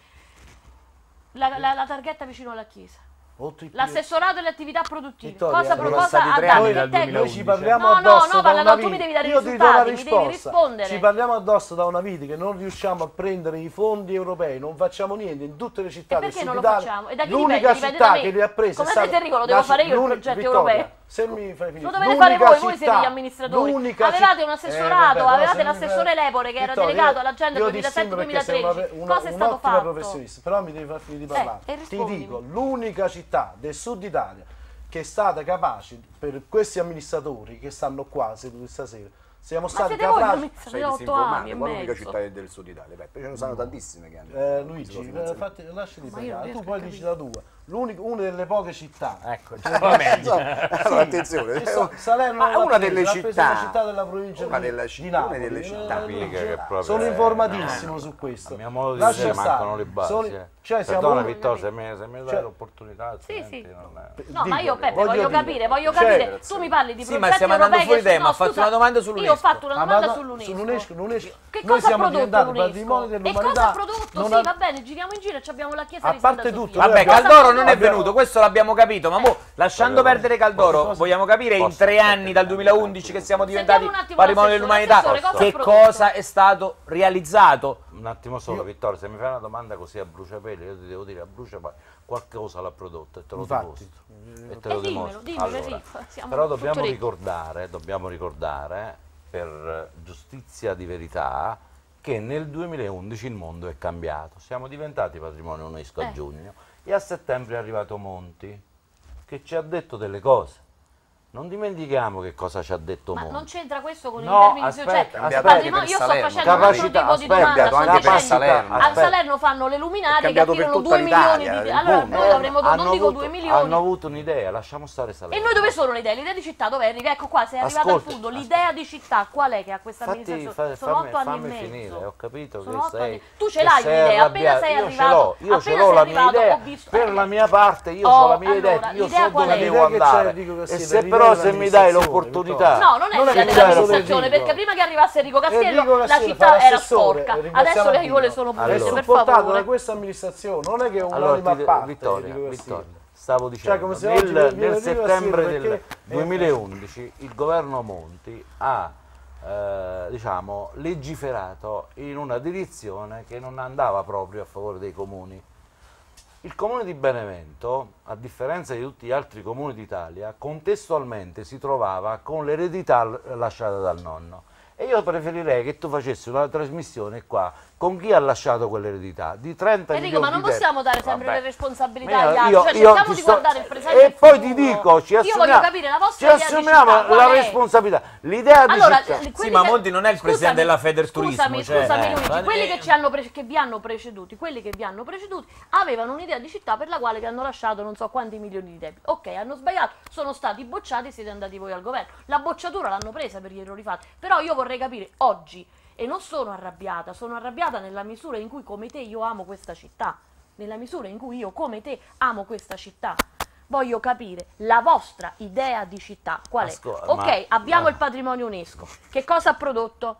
La, la, la targhetta vicino alla chiesa. L'assessorato delle attività produttive. Vittoria, cosa sono cosa ha noi, dato? noi ci parliamo no, addosso no, no, da parla, una no, tu mi vita. devi dare i Io ti do la risultati, mi devi risposta. rispondere. Ci parliamo addosso da una vita che non riusciamo a prendere i fondi europei, non facciamo niente in tutte le città E del perché Sud non lo Italia. facciamo? E da chi L'unica dipende? Dipende città da me. che li ha presi Come è stata siete Enrico, lo devo la- fare io il l'uni- progetto Vittoria, europeo. se mi fai finire. Lo dovete fare L'unica voi, voi siete città- gli amministratori. l'unica Avevate citt- un Eh, assessorato, vabbè, avevate però se mi l'assessore fai- Lepore che era Vittoria, delegato io- all'agenda io ti duemilasette stimo perché sei una- duemilatredici. una- Cosa è stato un'ottima fatto? professionista, però mi devi far finire di Eh, parlare. e Ti rispondimi. dico, l'unica città del Sud Italia che è stata capace, per questi amministratori che stanno qua seduti stasera, siamo Ma stati siete voi capaci. amministratori Sei da otto disinformato, anni e qual è l'unica mezzo. città del Sud Italia? Peppe, ce ne sono tantissime che hanno. Eh, si Luigi, può eh, finanziare. fatti, lasciati Ma io non parlare, riesco tu a poi dici capire. la tua. L'unica- una delle poche città. Ecco, Allora, attenzione, Sa- Salerno ma è non una l'ha delle presa, l'ha presa città, una città della provincia una di, delle di città, Napoli. una delle città, Eh, Mica che proprio sono è- informatissimo su questo. A mio modo di Lascia dire stare. mancano le basi. Sono- eh. cioè, siamo Perdona un- Vittorio, se mi, se mi dai Cioè- l'opportunità, Sì, altrimenti sì. non è... No, ma io Peppe voglio voglio dire, capire, voglio cioè- capire. Tu mi parli di Sì, ma progetti stiamo andando europei fuori che- tema, no, ha fatto scusa, una domanda Io ho sull'UNESCO. fatto una Ah, domanda ma- sull'UNESCO. sull'UNESCO, l'UNESCO. Che Noi cosa ha siamo prodotto diventati l'UNESCO? patrimonio E dell'umanità. cosa ha prodotto? Non Sì, ha- va bene, giriamo in giro e abbiamo la chiesa A di Santa parte Sofia. tutto, Vabbè, Cosa Caldoro non è abbiamo- venuto, questo l'abbiamo capito, ma mo, lasciando Vabbè, perdere Caldoro, cosa- vogliamo capire in posso- tre anni dal duemilaundici che siamo diventati Sentiamo un attimo patrimonio l'assessore. dell'umanità, L'assessore, cosa che ha prodotto? cosa è stato realizzato? Un attimo solo, Vittorio, se mi fai una domanda così a bruciapelo, io ti devo dire a bruciapelo, qualcosa l'ha prodotto e te lo Infatti. dimostro. E te Eh, lo dimmelo, dimostro. dimmelo, Allora, sì, siamo però tutto dobbiamo orecchi. ricordare, dobbiamo ricordare, per eh, giustizia di verità, che nel duemilaundici il mondo è cambiato. Siamo diventati patrimonio UNESCO a Eh. giugno e a settembre è arrivato Monti, che ci ha detto delle cose. Non dimentichiamo che cosa ci ha detto Ma Monti. non c'entra questo con No, i termini aspetta, cioè, aspetta. patrimonio- io sto Salerno. facendo un altro Capacità, tipo di aspetta, domanda, cambiato sto anche per dicendo Salerno. a Aspetta. Salerno fanno le luminarie che cambiato per attirano tutta due milioni l'Italia, di il allora mondo. noi avremo hanno non dico avuto, due milioni. hanno avuto un'idea, lasciamo stare Salerno. E noi dove sono le idee? L'idea di città dove arrivi? Ecco qua, sei arrivato Ascolta, al fondo. L'idea di città qual è che ha questa Infatti, amministrazione? fa- Sono fammi, otto anni fammi e mezzo. finire, ho capito Sono che otto sei... anni. Tu ce che l'hai sei l'idea, appena arrabbiato. sei Io arrivato, ce l'ho, io appena ce l'ho sei la mia arrivato, idea, ho visto- per eh. la mia parte io Oh, ho la mia allora, idea, io l'idea so qual dove è? devo L'idea che c'è, andare. dico che E sì, se l'idea però se mi dai dell'amministrazione, l'opportunità... No, non è Non è l'idea che dell'amministrazione, Enrico. perché prima che arrivasse Enrico Castiello Enrico la Castiello città fa era l'assessore, sporca. ringraziamo Adesso le a aiuole Dio. sono Allora. pulite, È per supportato da favore. questa amministrazione, non è che è Allora, un'anima a ti- parte. Vittorio, dico così. Vittorio, stavo dicendo, come se nel, oggi viene nel Enrico settembre Castiello del perché- duemilaundici il governo Monti ha eh, diciamo, legiferato in una direzione che non andava proprio a favore dei comuni. Il comune di Benevento, a differenza di tutti gli altri comuni d'Italia, contestualmente si trovava con l'eredità l- lasciata dal nonno. E io preferirei che tu facessi una trasmissione qua con chi ha lasciato quell'eredità di trenta Enrico, ma milioni non di euro. possiamo dare sempre Vabbè. le responsabilità Mira, agli altri, io- cioè io cerchiamo ti di sto- guardare il presente e il poi ti futuro. dico, ci Io assumiamo, voglio capire la ci vostra idea di assumiamo città, qual la è? responsabilità. L'idea di Allora, città. quelli Sì, ma che- Monti non è il presidente scusami, della Federturismo, Scusami, cioè, scusami eh, Luigi, ma- quelli eh. che, ci hanno pre- che vi hanno preceduti, quelli che vi hanno preceduti avevano un'idea di città per la quale vi hanno lasciato non so quanti milioni di debiti. Ok, hanno sbagliato, sono stati bocciati e siete andati voi al governo. La bocciatura l'hanno presa per gli errori fatti, però io vorrei capire oggi, e non sono arrabbiata, sono arrabbiata nella misura in cui come te io amo questa città, nella misura in cui io come te amo questa città. Voglio capire la vostra idea di città qual è. Ascol- ok, ma- abbiamo ma- il patrimonio UNESCO. Che cosa ha prodotto?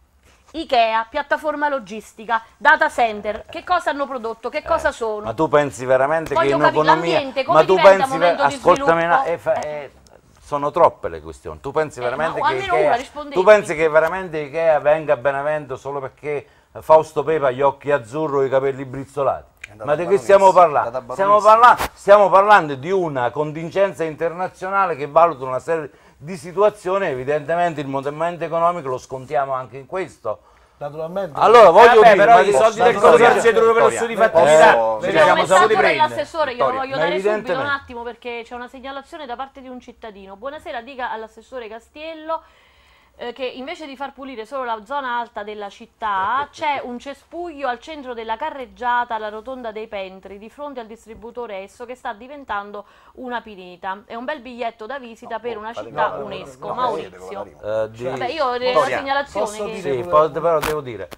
Ikea, piattaforma logistica, data center, che cosa hanno prodotto, che cosa sono? Ma tu pensi veramente Voglio che in capire economia... l'ambiente, come ma tu diventa pensi momento di ascoltami, sviluppo? una- eh, fa- eh, sono troppe le questioni. Tu pensi Eh, veramente ma che almeno una, Ikea, rispondetemi. tu pensi che veramente Ikea venga a Benevento solo perché Fausto Pepa ha gli occhi azzurri e i capelli brizzolati? andato Ma a di che Baronessa, stiamo è andato parlando? a Stiamo Baronessa. parlando, stiamo parlando di una contingenza internazionale che valuta una serie di situazioni, evidentemente il movimento economico lo scontiamo anche in questo. Naturalmente. Allora voglio Vabbè, dire, però ma i di- soldi del Vittoria, consorzio per lo studio di fattività posso- ce li C'è C'è siamo un messaggio saputi prendere. dell'assessore, glielo Vittoria, voglio ma dare subito un evidentemente- attimo perché c'è una segnalazione da parte di un cittadino. Buonasera, dica all'assessore Castiello eh, che invece di far pulire solo la zona alta della città c'è un cespuglio al centro della carreggiata alla rotonda dei Pentri di fronte al distributore Esso che sta diventando una pineta. È un bel biglietto da visita per una città no, UNESCO. no, Maurizio. eh, di- Vabbè, io ho la Vittoria, segnalazione posso che... dire- Sì, poi, però devo dire,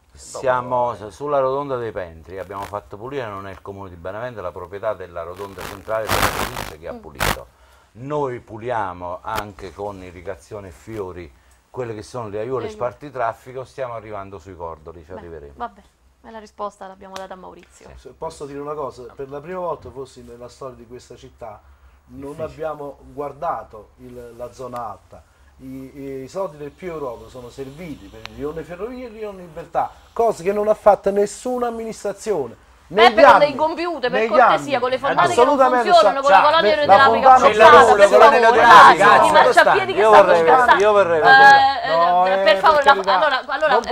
siamo sulla rotonda dei Pentri, abbiamo fatto pulire, non è il comune di Benevento, è la proprietà della rotonda centrale della provincia che ha pulito. Noi puliamo anche con irrigazione e fiori quelle che sono le aiuole spartitraffico, stiamo arrivando sui cordoli, ci Beh, arriveremo. Vabbè, ma la risposta l'abbiamo data a Maurizio. Sì. Se posso dire una cosa, per la prima volta forse nella storia di questa città non abbiamo guardato il, la zona alta. I, i soldi del più Europa sono serviti per il rione Ferrovie e il rione Libertà, cose che non ha fatto nessuna amministrazione. Peppe con dei computer, per cortesia, con le fondate che non funzionano, con la colonia aerodinamica forzata, per favore, marciapiedi che stanno scherzando. Io vorrei per favore, allora, allora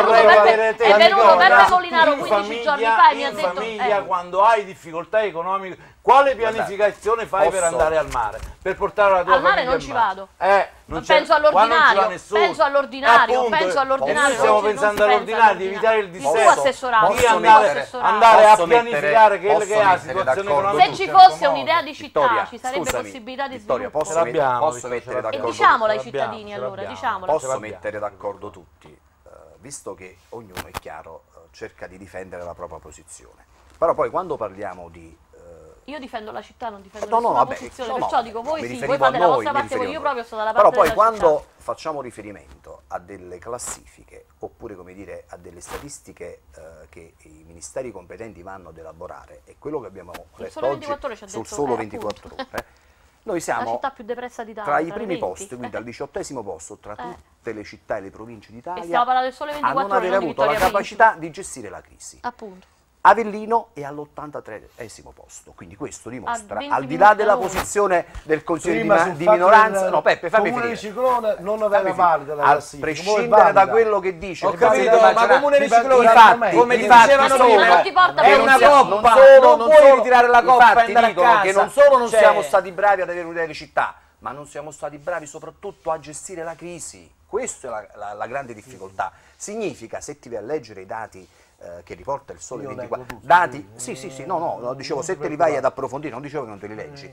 è venuto Peppe Molinaro quindici giorni fa e mi ha detto... In famiglia, quando hai difficoltà economiche, quale pianificazione fai per andare al mare? Per portare la tua al mare famiglia non ci vado. Eh, non penso all'ordinario, penso all'ordinario, penso all'ordinario. Noi stiamo pensando all'ordinario, di evitare il dissesto, di andare, Posso andare a pianificare quelle che ha la situazione economica. Se ci fosse un'idea di città, ci sarebbe possibilità di sviluppo. Posso, met posso mettere d'accordo? E diciamola ai cittadini allora, diciamola. Posso mettere d'accordo tutti, uh, visto che ognuno è chiaro, uh, cerca di difendere la propria posizione. Però poi quando parliamo di io difendo la città, non difendo no, nessuna no, vabbè, posizione, no, perciò no, dico voi sì, voi fate la vostra parte, io proprio sto dalla parte Però poi della quando città. facciamo riferimento a delle classifiche oppure come dire a delle statistiche eh, che i ministeri competenti vanno ad elaborare, e quello che abbiamo letto oggi sul Solo ventiquattro Ore, noi siamo la città più depressa d'Italia, tra i primi posti, quindi al diciottesimo posto tra eh. tutte le città e le province d'Italia a non aver avuto la capacità di gestire la crisi. Appunto. Avellino è all'ottantatreesimo posto, quindi questo dimostra, al di là minuti della all'ora. posizione del Consiglio Prima di, di minoranza, no Peppe fammi Comune finire, di Ciclone non aveva valida la a classifica, prescindere da quello che dice, ho capito, ma Comune di Ciclone, infatti, come ti infatti, dicevano sono, prima, non ti porta è per una un coppa, non solo, non puoi ritirare la coppa e infatti andare a dicono casa. che non solo non Cioè, siamo stati bravi ad avere un'idea di città, ma non siamo stati bravi soprattutto a gestire la crisi. Questa è la, la, la grande difficoltà. Significa, se ti vai a leggere i dati eh, che riporta il Sole ventiquattro, dati, sì sì sì, no no, no dicevo se te li vai ad approfondire, non dicevo che non te li leggi.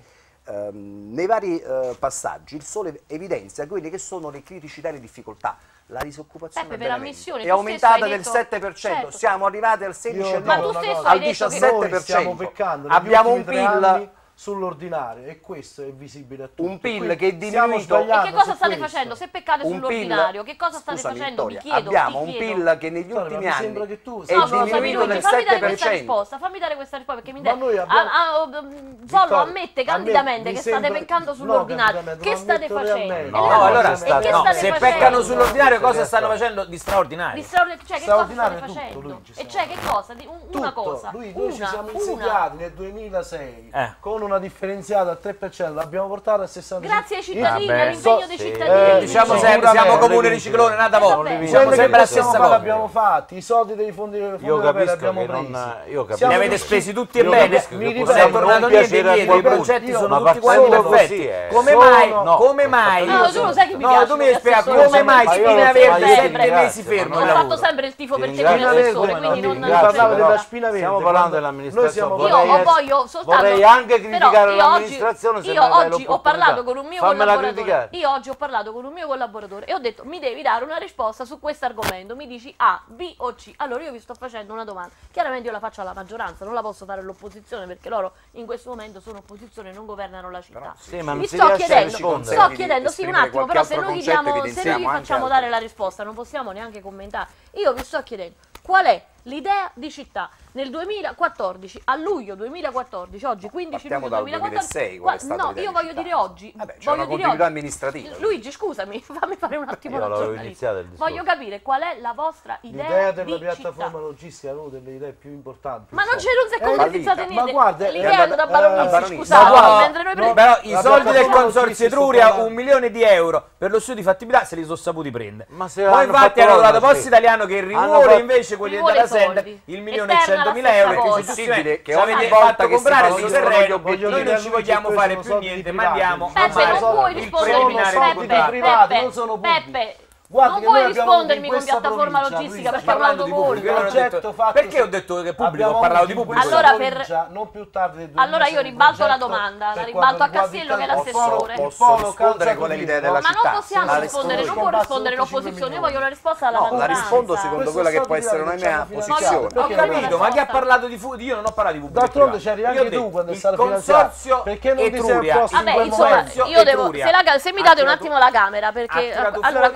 Um, nei vari uh, passaggi il Sole evidenzia quelle che sono le criticità e le difficoltà. La disoccupazione Peppe, per ammissione, è aumentata del detto, sette per cento, certo. siamo arrivati al sedici per cento, al al diciassette per cento. Stiamo peccando Abbiamo un P I L sull'ordinario e questo è visibile a tutti. Un P I L Quindi che è diminuito. E che cosa state facendo? Se peccate Un sull'ordinario, che cosa state Scusami, facendo? Vittoria, Vi chiedo, abbiamo vi un P chiedo. I L che negli Vittoria, ultimi ma mi anni sembra che tu è No, diminuito del fammi dare sette per questa cento. risposta, fammi dare questa risposta perché mi Ma dai. noi abbiamo- Ah, ah, Zollo Vittoria, ammette a me candidamente mi che sembra- state peccando no, sull'ordinario. candidamente, Che lo state ammetto facendo? realmente. E No, le- allora e sta- che no, state se facendo? peccano sull'ordinario cosa stanno facendo di straordinario? Di straordinario, cioè che cosa state Straordinario tutto, facendo? Luigi, E cioè che cosa? Di- un- Una Tutto. cosa, Lui, noi ci una, siamo una. insediati nel duemilasei Eh. con una differenziata al tre per cento, l'abbiamo portata al sessantacinque per cento. Grazie ai cittadini, Vabbè, all'impegno so- dei sì. cittadini. Eh, Diciamo sì, sempre, siamo sicuramente. Comune di Ciclone, nata Eh, volta. vabbè. Diciamo Quelli sempre che la stessa possiamo fare cosa. l'abbiamo fatti, i soldi dei fondi, fondi Io europei capisco li abbiamo che presi. non, io capisco Siamo Li avete riusciti- spesi tutti e Io bene, capisco che mi non ripeto, è tornato non niente piacere a indietro, i qualcuno. progetti Io- sono ma tutti quanti solo perfetti. così, eh. Come Sono- mai? no, Come mai? No, tu lo sai che mi No, piace tu mi devi come spiegare assessore. come mai Ma io Spina lo- Verde ma io sette ti ringrazio, mesi fermo Ho il fatto lavoro. sempre il tifo Ti per te ringrazio. come assessore, Verde, quindi ma non mi ringrazio, parlavo però della Spina Verde. stiamo parlando quando dell'amministrazione. noi siamo Io Vorrei ho essere- voglio soltanto vorrei anche però criticare io l'amministrazione, oggi, se io me ne dai oggi ho l'opportunità. parlato con un mio Fammela collaboratore. criticare. Io oggi ho parlato con un mio collaboratore e ho detto mi devi dare una risposta su questo argomento. Mi dici A, B o C. Allora io vi sto facendo una domanda. Chiaramente io la faccio alla maggioranza, non la posso fare all'opposizione perché loro in questo momento sono opposizione e non governano la città. Sì, ma non Vi si sto riesce a chiedendo, rispondere. sto di chiedendo sì un esprimere attimo, qualche però se altro noi gli concetto, diamo, se noi gli evidenziamo anche facciamo altro. dare la risposta, non possiamo neanche commentare. Io vi sto chiedendo qual è l'idea di città nel duemilaquattordici, a luglio duemilaquattordici, oggi quindici Partiamo luglio dal duemilaquattordici. duemilasei, qual è qua- stata no, l'idea io di voglio città? dire oggi. Vabbè, c'è voglio una dire continuità oggi. amministrativa. Luigi, scusami, fammi fare un attimo Io la l'avevo giornalista. iniziato il discorso. Voglio capire qual è la vostra idea, L'idea della di piattaforma città. logistica è una delle idee più importanti. Ma non c'è, non si è Eh, concretizzato ma niente. guarda, l'idea è è andata- da eh, Baronizi, Baronizi. scusate, Ma guarda, mentre noi no, pre- Però i La soldi del piattaforma consorzio logistica Etruria, sto parlando. un milione di euro per lo studio di fattibilità, se li sono saputi prendere. Ma se Poi hanno infatti fatto hanno loro trovato la Poste spesa. Italiano che rivuole Hanno fatto- invece quelli rivuole della i soldi. Senda il milione e Eterna la centomila stessa euro, che cosa. ci Possibile che ci ogni avete volta fatto che si comprare fa sul un terreno, voglio noi dire non a ci lui che vogliamo questi fare sono più soldi niente, privati. mandiamo a Peppe, mare non puoi il rispondere, preliminare sono di soldi Peppe, privati, Peppe, non sono pubblici. Peppe, Guarda non che noi puoi abbiamo rispondermi in con questa piattaforma provincia, logistica Luigi, perché è un parlando di pubblico, autogol. io non ho progetto detto- fatto perché su- ho detto che pubblico, abbiamo ho parlato di avuto in pubblico. questa Allora, per- provincia, non più tardi del Allora io duemilasei, ribalto la progetto domanda, la per ribalto quanto a riguarda Castiello il che è calcio. l'assessore. Posso Polo rispondere calcio qual è l'idea attivo. della Ma non città? possiamo La rispondere, non rispondo può io. rispondere Basta l'opposizione, io otto voglio la risposta alla No, la maggioranza. rispondo secondo Questo quella che stato può di essere grado una mia che ci hanno posizione. finanziato. Ho Perché capito, ma chi ha parlato di pubblico? Io non ho parlato di pubblico. D'altronde privato. c'eri Io anche ho tu detto, quando è il stato finanziato. consorzio Perché non ti sei Etruria, opposto in Vabbè, quel insomma, momento? io devo, Etruria se, la, se mi ha date un tirato- attimo la camera, ha perché tirato allora a fuori- questo punto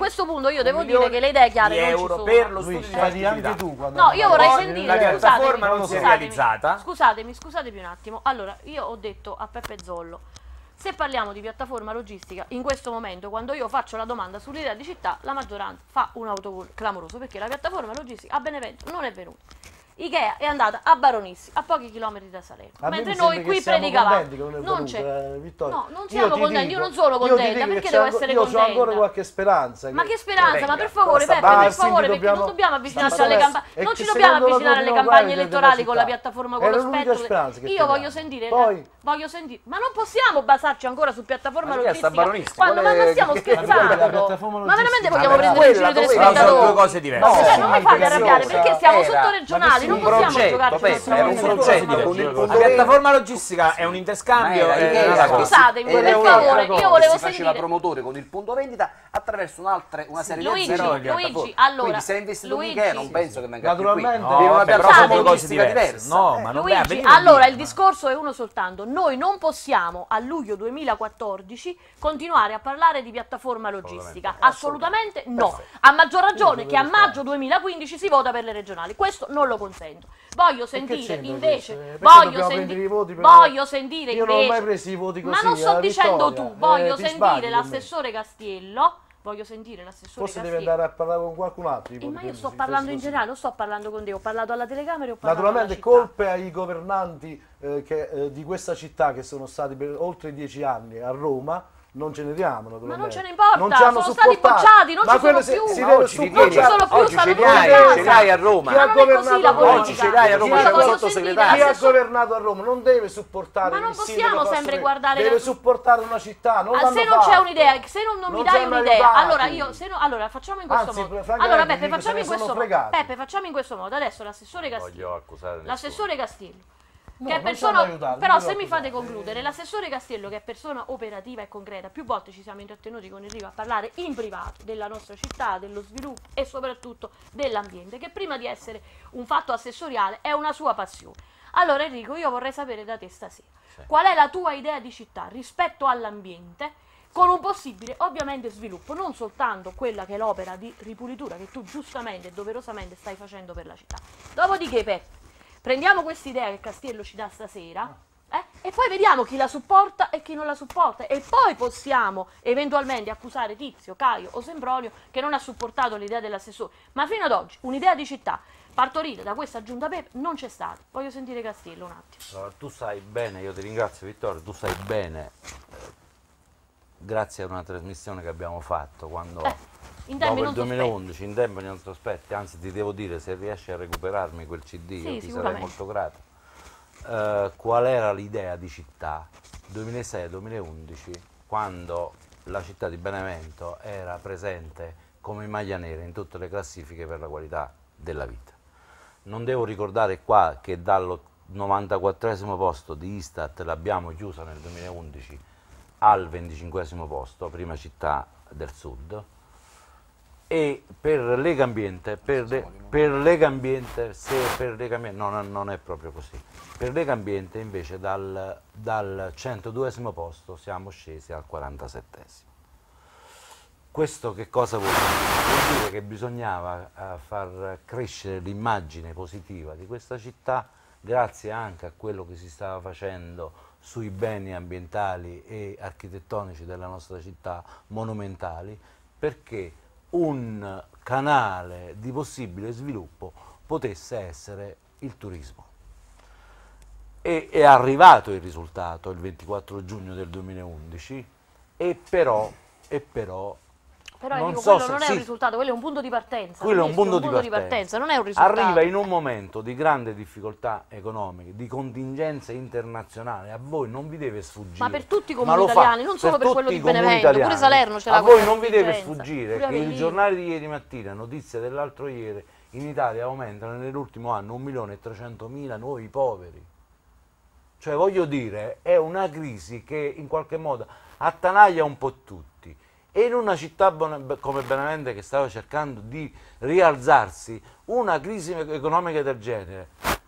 secondo, io devo dire che le idee chiare non ci sono. Per lo Luigi, studio di anche tu quando No, io vorrei Poi sentire, la piattaforma non si è scusatemi, realizzata. Scusatemi, scusatemi un attimo. Allora, io ho detto a Peppe Zollo, se parliamo di piattaforma logistica, in questo momento, quando io faccio la domanda sull'idea di città, la maggioranza fa un autogol clamoroso, perché la piattaforma logistica a Benevento non è venuta. Ikea è andata a Baronissi, a pochi chilometri da Salerno, A me mentre mi noi sembra qui che siamo predicavamo. contenti che non è Non venuta, c'è. eh, Vittorio. No, non Io siamo ti contenti, dico- io non sono io ti contenta, dico che perché c'è devo anco- essere io contenta? ho ancora qualche speranza. Ma che speranza, ma per favore, basta, Peppe, per basta, favore, sì, perché non dobbiamo- dobbiamo avvicinarci basta, alle basta. campagne, E non che ci dobbiamo secondo la avvicinare alle Comunità campagne Guardia elettorali della con la città. piattaforma, È con lo l'unica spettro. speranza che Io teniamo. voglio sentire, Poi- voglio sentire, ma non possiamo basarci ancora su piattaforma Ma che sta logistica Baronissi? quando ma, Qual è- ma stiamo che- scherzando? la piattaforma Ma veramente logistica- vogliamo Ma prendere in giro i quella- telespettatori? sono due cose diverse. No, cioè, non mi fate anche arrabbiare, perché perché siamo era- sottoregionali, non un possiamo progetto, giocarci Peppe, sulla era un piattaforma progetto logistica. con il La punto piattaforma logistica è un interscambio. Ma era eh, Ikea, una cosa. Scusatemi, era per Ikea, favore, che io volevo si faceva sentire. promotore con il punto vendita attraverso un'altra una serie Luigi, di aziende. Luigi, allora, quindi se hai investito Luigi. in Ikea non penso che venga Naturalmente. più qui. Devi No, una vabbè, però piattaforma sono due cose logistica diverse. diversa. No, Eh. ma non deve Luigi, avvenire allora così. il discorso è uno soltanto, noi non possiamo a luglio duemilaquattordici continuare a parlare di piattaforma logistica, assolutamente no, a maggior ragione che a maggio duemilaquindici si vota per le regionali, questo non lo consento. Voglio sentire c'entra invece, questo? Eh, perché voglio, dobbiamo senti- prendere i voti per- voglio sentire Io non ho invece, mai preso i voti ma così, non sto alla dicendo vittoria. tu, voglio Eh, ti sentire sbagli con me. l'assessore Castiello, voglio sentire l'assessore Forse Castiello. devi andare a parlare con qualcun altro. i Eh, voti ma io prendi, sto se parlando fosse in così. generale, non sto parlando con te, ho parlato alla telecamera e ho parlato alla Naturalmente città. colpe ai governanti eh, che, eh, di questa città che sono stati per oltre dieci anni a Roma. Non ce ne diamo, naturalmente. Ma non ce ne importa, Non ci hanno sono stati supportato. bocciati, non Ma ci sono quello si- più. si Ma deve oggi ti supportare. Non ci sono più, Oggi stanno ce tutti li a hai, casa. ce li hai a Roma. Chi ha Ma non è così governato la a Roma? politica. Oggi ce l'hai a Roma, Io c'è un voglio sottosegretario. sentire Chi ha l'assessore- governato a Roma non deve supportare Ma non il possiamo sindaco sempre Fassone, guardare deve le- supportare una città, non Ah, l'hanno se non c'è fatto. un'idea, se non, non mi Non dai ci hanno un'idea, aiutati. allora io se no, allora facciamo in questo Anzi, modo. francamente Allora Peppe, dico, se facciamo ne in questo sono modo. fregati. Peppe, facciamo in questo modo. Adesso l'assessore Voglio Castiello. accusare nessuno. L'assessore Castiello. No, Che è non ci persona, hanno aiutato, però non se lo mi fate accusate. concludere, l'assessore Castiello che è persona operativa e concreta, più volte ci siamo intrattenuti con Enrico a parlare in privato della nostra città, dello sviluppo e soprattutto dell'ambiente, che prima di essere un fatto assessoriale è una sua passione. Allora Enrico, io vorrei sapere da te stasera, qual è la tua idea di città rispetto all'ambiente, con un possibile ovviamente sviluppo, non soltanto quella che è l'opera di ripulitura che tu giustamente e doverosamente stai facendo per la città. Dopodiché Peppe, prendiamo quest'idea che Castiello ci dà stasera eh, e poi vediamo chi la supporta e chi non la supporta e poi possiamo eventualmente accusare Tizio, Caio o Sempronio che non ha supportato l'idea dell'assessore, ma fino ad oggi un'idea di città partorita da questa giunta Pepe non c'è stata. Voglio sentire Castiello un attimo. Allora, tu sai bene, io ti ringrazio Vittorio, tu sai bene, eh, grazie a una trasmissione che abbiamo fatto quando Eh, in dopo termini il non duemilaundici, in tempi non sospetti, anzi ti devo dire, se riesci a recuperarmi quel C D Sì, io ti sarei sicuramente. molto grato. Eh, qual era l'idea di città duemilasei duemilaundici, quando la città di Benevento era presente come maglia nera in tutte le classifiche per la qualità della vita. Non devo ricordare qua che dallo novantaquattresimo posto di Istat l'abbiamo chiusa nel duemilaundici al venticinquesimo posto, prima città del sud, e per Legambiente, per, le, per Legambiente, se per Legambiente, no, no, non è proprio così, per Legambiente invece dal, dal centoduesimo posto siamo scesi al quarantasettesimo. Questo che cosa vuol dire? Vuol dire che bisognava uh, far crescere l'immagine positiva di questa città grazie anche a quello che si stava facendo sui beni ambientali e architettonici della nostra città, monumentali, perché un canale di possibile sviluppo potesse essere il turismo. E è arrivato il risultato il ventiquattro giugno del duemilaundici e però, e però Però non Enrico, so quello se- non è sì. un risultato, quello è un punto di partenza. quello è un capisci? punto, di, partenza. non è un risultato. Arriva in un momento di grande difficoltà economiche, di contingenze internazionali, a voi non vi deve sfuggire. Ma per tutti i ma comuni lo fa italiani, non solo per tutti quello di i comuni Benevento, pure italiani. Salerno ce l'ha A voi quella non vi deve contingenza. sfuggire Pure che il Avellino. giornale di ieri mattina, notizia dell'altro ieri, in Italia aumentano nell'ultimo anno un milione e trecentomila nuovi poveri. Cioè voglio dire, è una crisi che in qualche modo attanaglia un po' tutti. E in una città bon- come Benevento che stava cercando di rialzarsi, una crisi economica del genere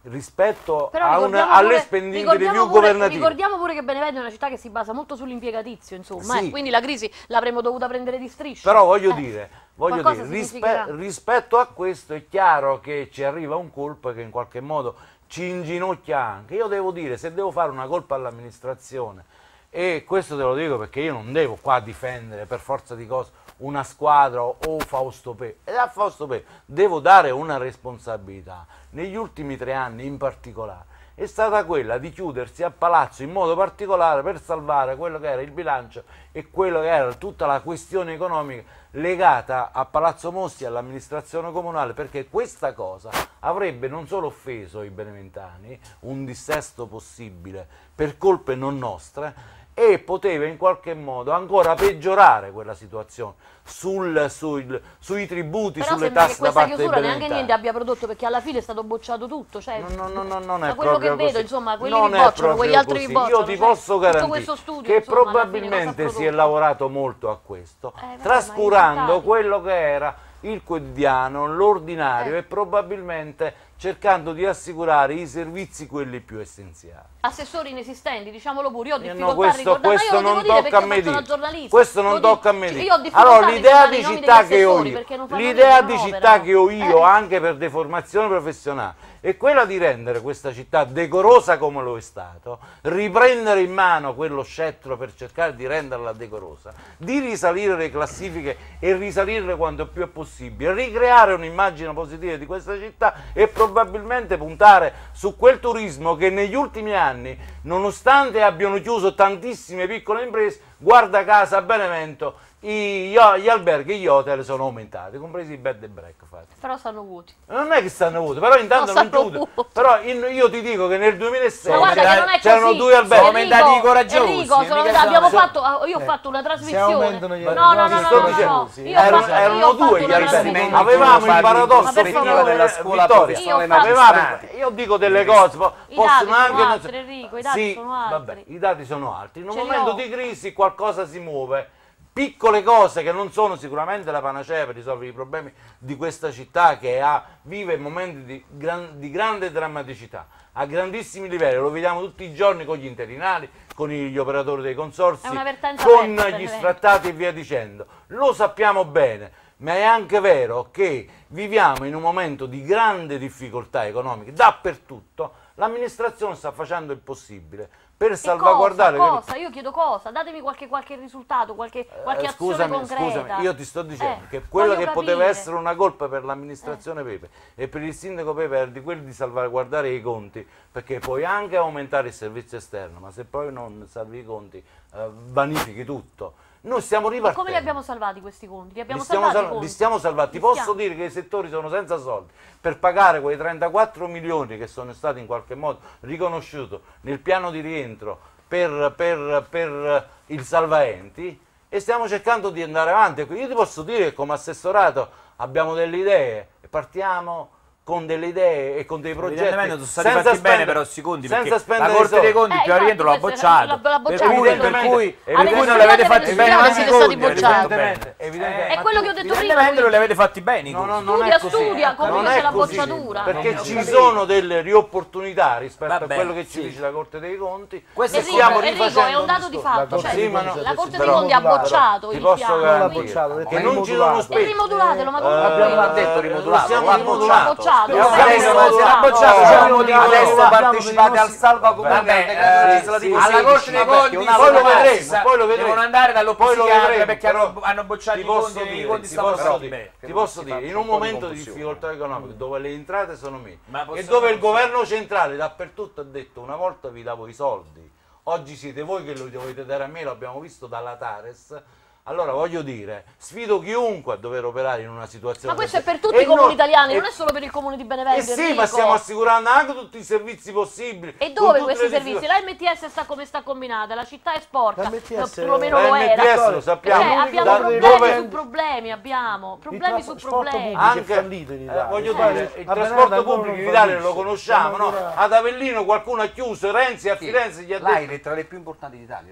rispetto Però a ricordiamo una, alle pure- spending ricordiamo review pure- governative. Ricordiamo pure che Benevento è una città che si basa molto sull'impiegatizio, insomma, Sì. eh, quindi la crisi l'avremmo dovuta prendere di striscia. Però voglio Eh, dire, voglio qualcosa dire rispe- significherà. rispetto a questo è chiaro che ci arriva un colpo che in qualche modo ci inginocchia anche. Io devo dire, se devo fare una colpa all'amministrazione, e questo te lo dico perché io non devo qua difendere per forza di cose una squadra o Fausto Pe, ed a Fausto Pe devo dare una responsabilità. Negli ultimi tre anni in particolare è stata quella di chiudersi a palazzo in modo particolare per salvare quello che era il bilancio e quello che era tutta la questione economica legata a Palazzo Mossi e all'amministrazione comunale, perché questa cosa avrebbe non solo offeso i beneventani, un dissesto possibile per colpe non nostre, e poteva in qualche modo ancora peggiorare quella situazione sul, sul, sui tributi, Però sulle sembra che tasse da questa parte dei chiusura neanche beneventani. niente abbia prodotto, perché alla fine è stato bocciato tutto, cioè, No, no, no, no, non è da quello che proprio vedo, così. insomma, quelli Non vi è bocciano, proprio quegli altri vi così. bocciano. Io ti cioè, posso tutto garantire questo studio, che insomma, alla fine probabilmente cosa ha si è prodotto? lavorato molto a questo, Eh, vabbè, trascurando ma i risultati- quello che era il quotidiano, l'ordinario Eh. e probabilmente cercando di assicurare i servizi quelli più essenziali. Assessori inesistenti, diciamolo pure, io ho Eh difficoltà no, a questo, ricordare, ma questo io lo non devo dire tocca a perché me io faccio la dire. giornalista. Questo non Lo tocca a dico- me cioè, dire. io ho difficoltà Allora, a l'idea ricordare di i nomi città degli che ho assessori, io, perché non fanno l'idea niente, di non città operano. che ho io, Eh. anche per deformazione professionale, è quella di rendere questa città decorosa come lo è stato, riprendere in mano quello scettro per cercare di renderla decorosa, di risalire le classifiche e risalirle quanto più è possibile, ricreare un'immagine positiva di questa città e probabilmente puntare su quel turismo che negli ultimi anni, nonostante abbiano chiuso tantissime piccole imprese, guarda caso a Benevento i- gli alberghi e gli hotel sono aumentati, compresi i bed and breakfast. Però stanno vuoti. Non è che stanno vuoti, però intanto No, non stanno chiudono. vuoti. Però in- io ti dico che nel Ma duemilasei guarda che non è c'erano così. due alberghi. Sono aumentati i coraggiosi, Enrico, sono- mica sono- abbiamo sono- fatto, ah, io ho fatto una trasmissione. aumentano gli No, alberghi, no, no, ti no, sto no, dicendo, no. sì. Io ho erano, fatto- erano io ho due fatto gli una alberghi. trasmissione. Avevamo il Fatti paradosso Ma per Vittorio, favore. della scuola Vittoria. professionale Io ho fatto- Avevamo- io dico delle cose, po- I possono dati sono anche non- altri, Enrico, i dati Sì, sono altri. vabbè, i dati sono altri. In un Ce li momento ho. di crisi qualcosa si muove. Piccole cose che non sono sicuramente la panacea per risolvere i problemi di questa città che ha, vive momenti di, gran- di grande drammaticità, a grandissimi livelli, lo vediamo tutti i giorni con gli interinali, con gli operatori dei consorzi, È una vertenza con aperta, gli Benevento. sfrattati e via dicendo. Lo sappiamo bene, ma è anche vero che viviamo in un momento di grande difficoltà economiche dappertutto. L'amministrazione sta facendo il possibile per E salvaguardare... cosa, cosa? Io chiedo cosa? Datemi qualche, qualche risultato, qualche, qualche Eh, azione scusami, concreta. scusami, io ti sto dicendo Eh, che quello voglio che poteva capire. essere una colpa per l'amministrazione Pepe e per il sindaco Pepe era di quelli di salvaguardare i conti, perché puoi anche aumentare il servizio esterno, ma se poi non salvi i conti, eh, vanifichi tutto. Noi stiamo Ma ripartendo. come li abbiamo salvati questi conti? Li abbiamo Li stiamo, salvati i sal- conti? li stiamo salvati. Ti Li posso stiamo. dire che i settori sono senza soldi per pagare quei trentaquattro milioni che sono stati in qualche modo riconosciuti nel piano di rientro per, per, per il salvaenti, e stiamo cercando di andare avanti. Io ti posso dire che come assessorato abbiamo delle idee e partiamo con delle idee e con dei progetti. Evidentemente sono stati senza fatti bene spendere- però sti conti, senza perché la spendere Corte soldi. dei Conti Eh, più a rientro l'ha infatti, bocciato, l'ha- l'ha per bocciato, cui, per evidentemente- cui, Avete per cui non li studiato avete e fatti avete bene studiato, neanche i siete stati conti, bocciati. Evidentemente, evidentemente. È quello che ho detto prima. evidentemente non li quindi. avete fatti bene i No, conti. no, non Studia, è così. studia, Non complice è la così, bocciatura. perché Non ho ci capito. sono delle riopportunità rispetto Va a bene, quello che ci sì. dice la Corte dei Conti. Questo e è Enrico, stiamo Enrico, rifacendo è un un dato di discorso. fatto, cioè, Sì, ma no- la Corte dei però- Conti ha bocciato ti il posso piano. Non l'ha garantire bocciato, perché che è non ci sono rimodulato. E spese. rimodulatelo, ma Eh, come abbiamo quello? detto rimodulato, lo stiamo l'ha rimodulando. bocciato. Lo stiamo Adesso rimodulando. si era bocciato, No, siamo no, di no, adesso Adesso abbiamo partecipate dei al nostri- salva comunque Vabbè, al decreto eh, legislativo sì, alla Corte sedici. dei Vabbè, Conti che poi lo un'altra vedremo, cosa. poi lo vedremo. devono andare dallo Poi lo psichiatra vedremo, perché però hanno, hanno bocciato ti i posso conti, i dire, conti ti stanno posso fatti dire, bene. ti posso si dire, faccia in un un po' di momento di confusione. difficoltà economica dove le entrate sono meno Ma e possiamo- dove il governo centrale dappertutto ha detto una volta vi davo i soldi, oggi siete voi che lo dovete dare a me, lo abbiamo visto dalla Tares. Allora voglio dire, sfido chiunque a dover operare in una situazione... Ma questo è così. per tutti E i comuni non- italiani, e- non è solo per il comune di Eh Benevento. sì, Enrico. ma stiamo assicurando anche tutti i servizi possibili. E con dove tutte questi le servizi? difficoltà. La M T S sta come sta combinata, la città è sporca, La M T S perlomeno La lo M T era. S lo sappiamo. Cioè, abbiamo Da problemi dove- su problemi, abbiamo problemi Il su trasporto problemi. pubblico Anche, è fallito in Italia. eh, voglio Poi dire, il a Benevento trasporto ancora pubblico non in Italia lo fallisce. conosciamo, Siamo no? ancora- Ad Avellino qualcuno ha chiuso, Renzi a Sì, Firenze gli ha l'A I detto... R è tra le più importanti d'Italia, Enrico.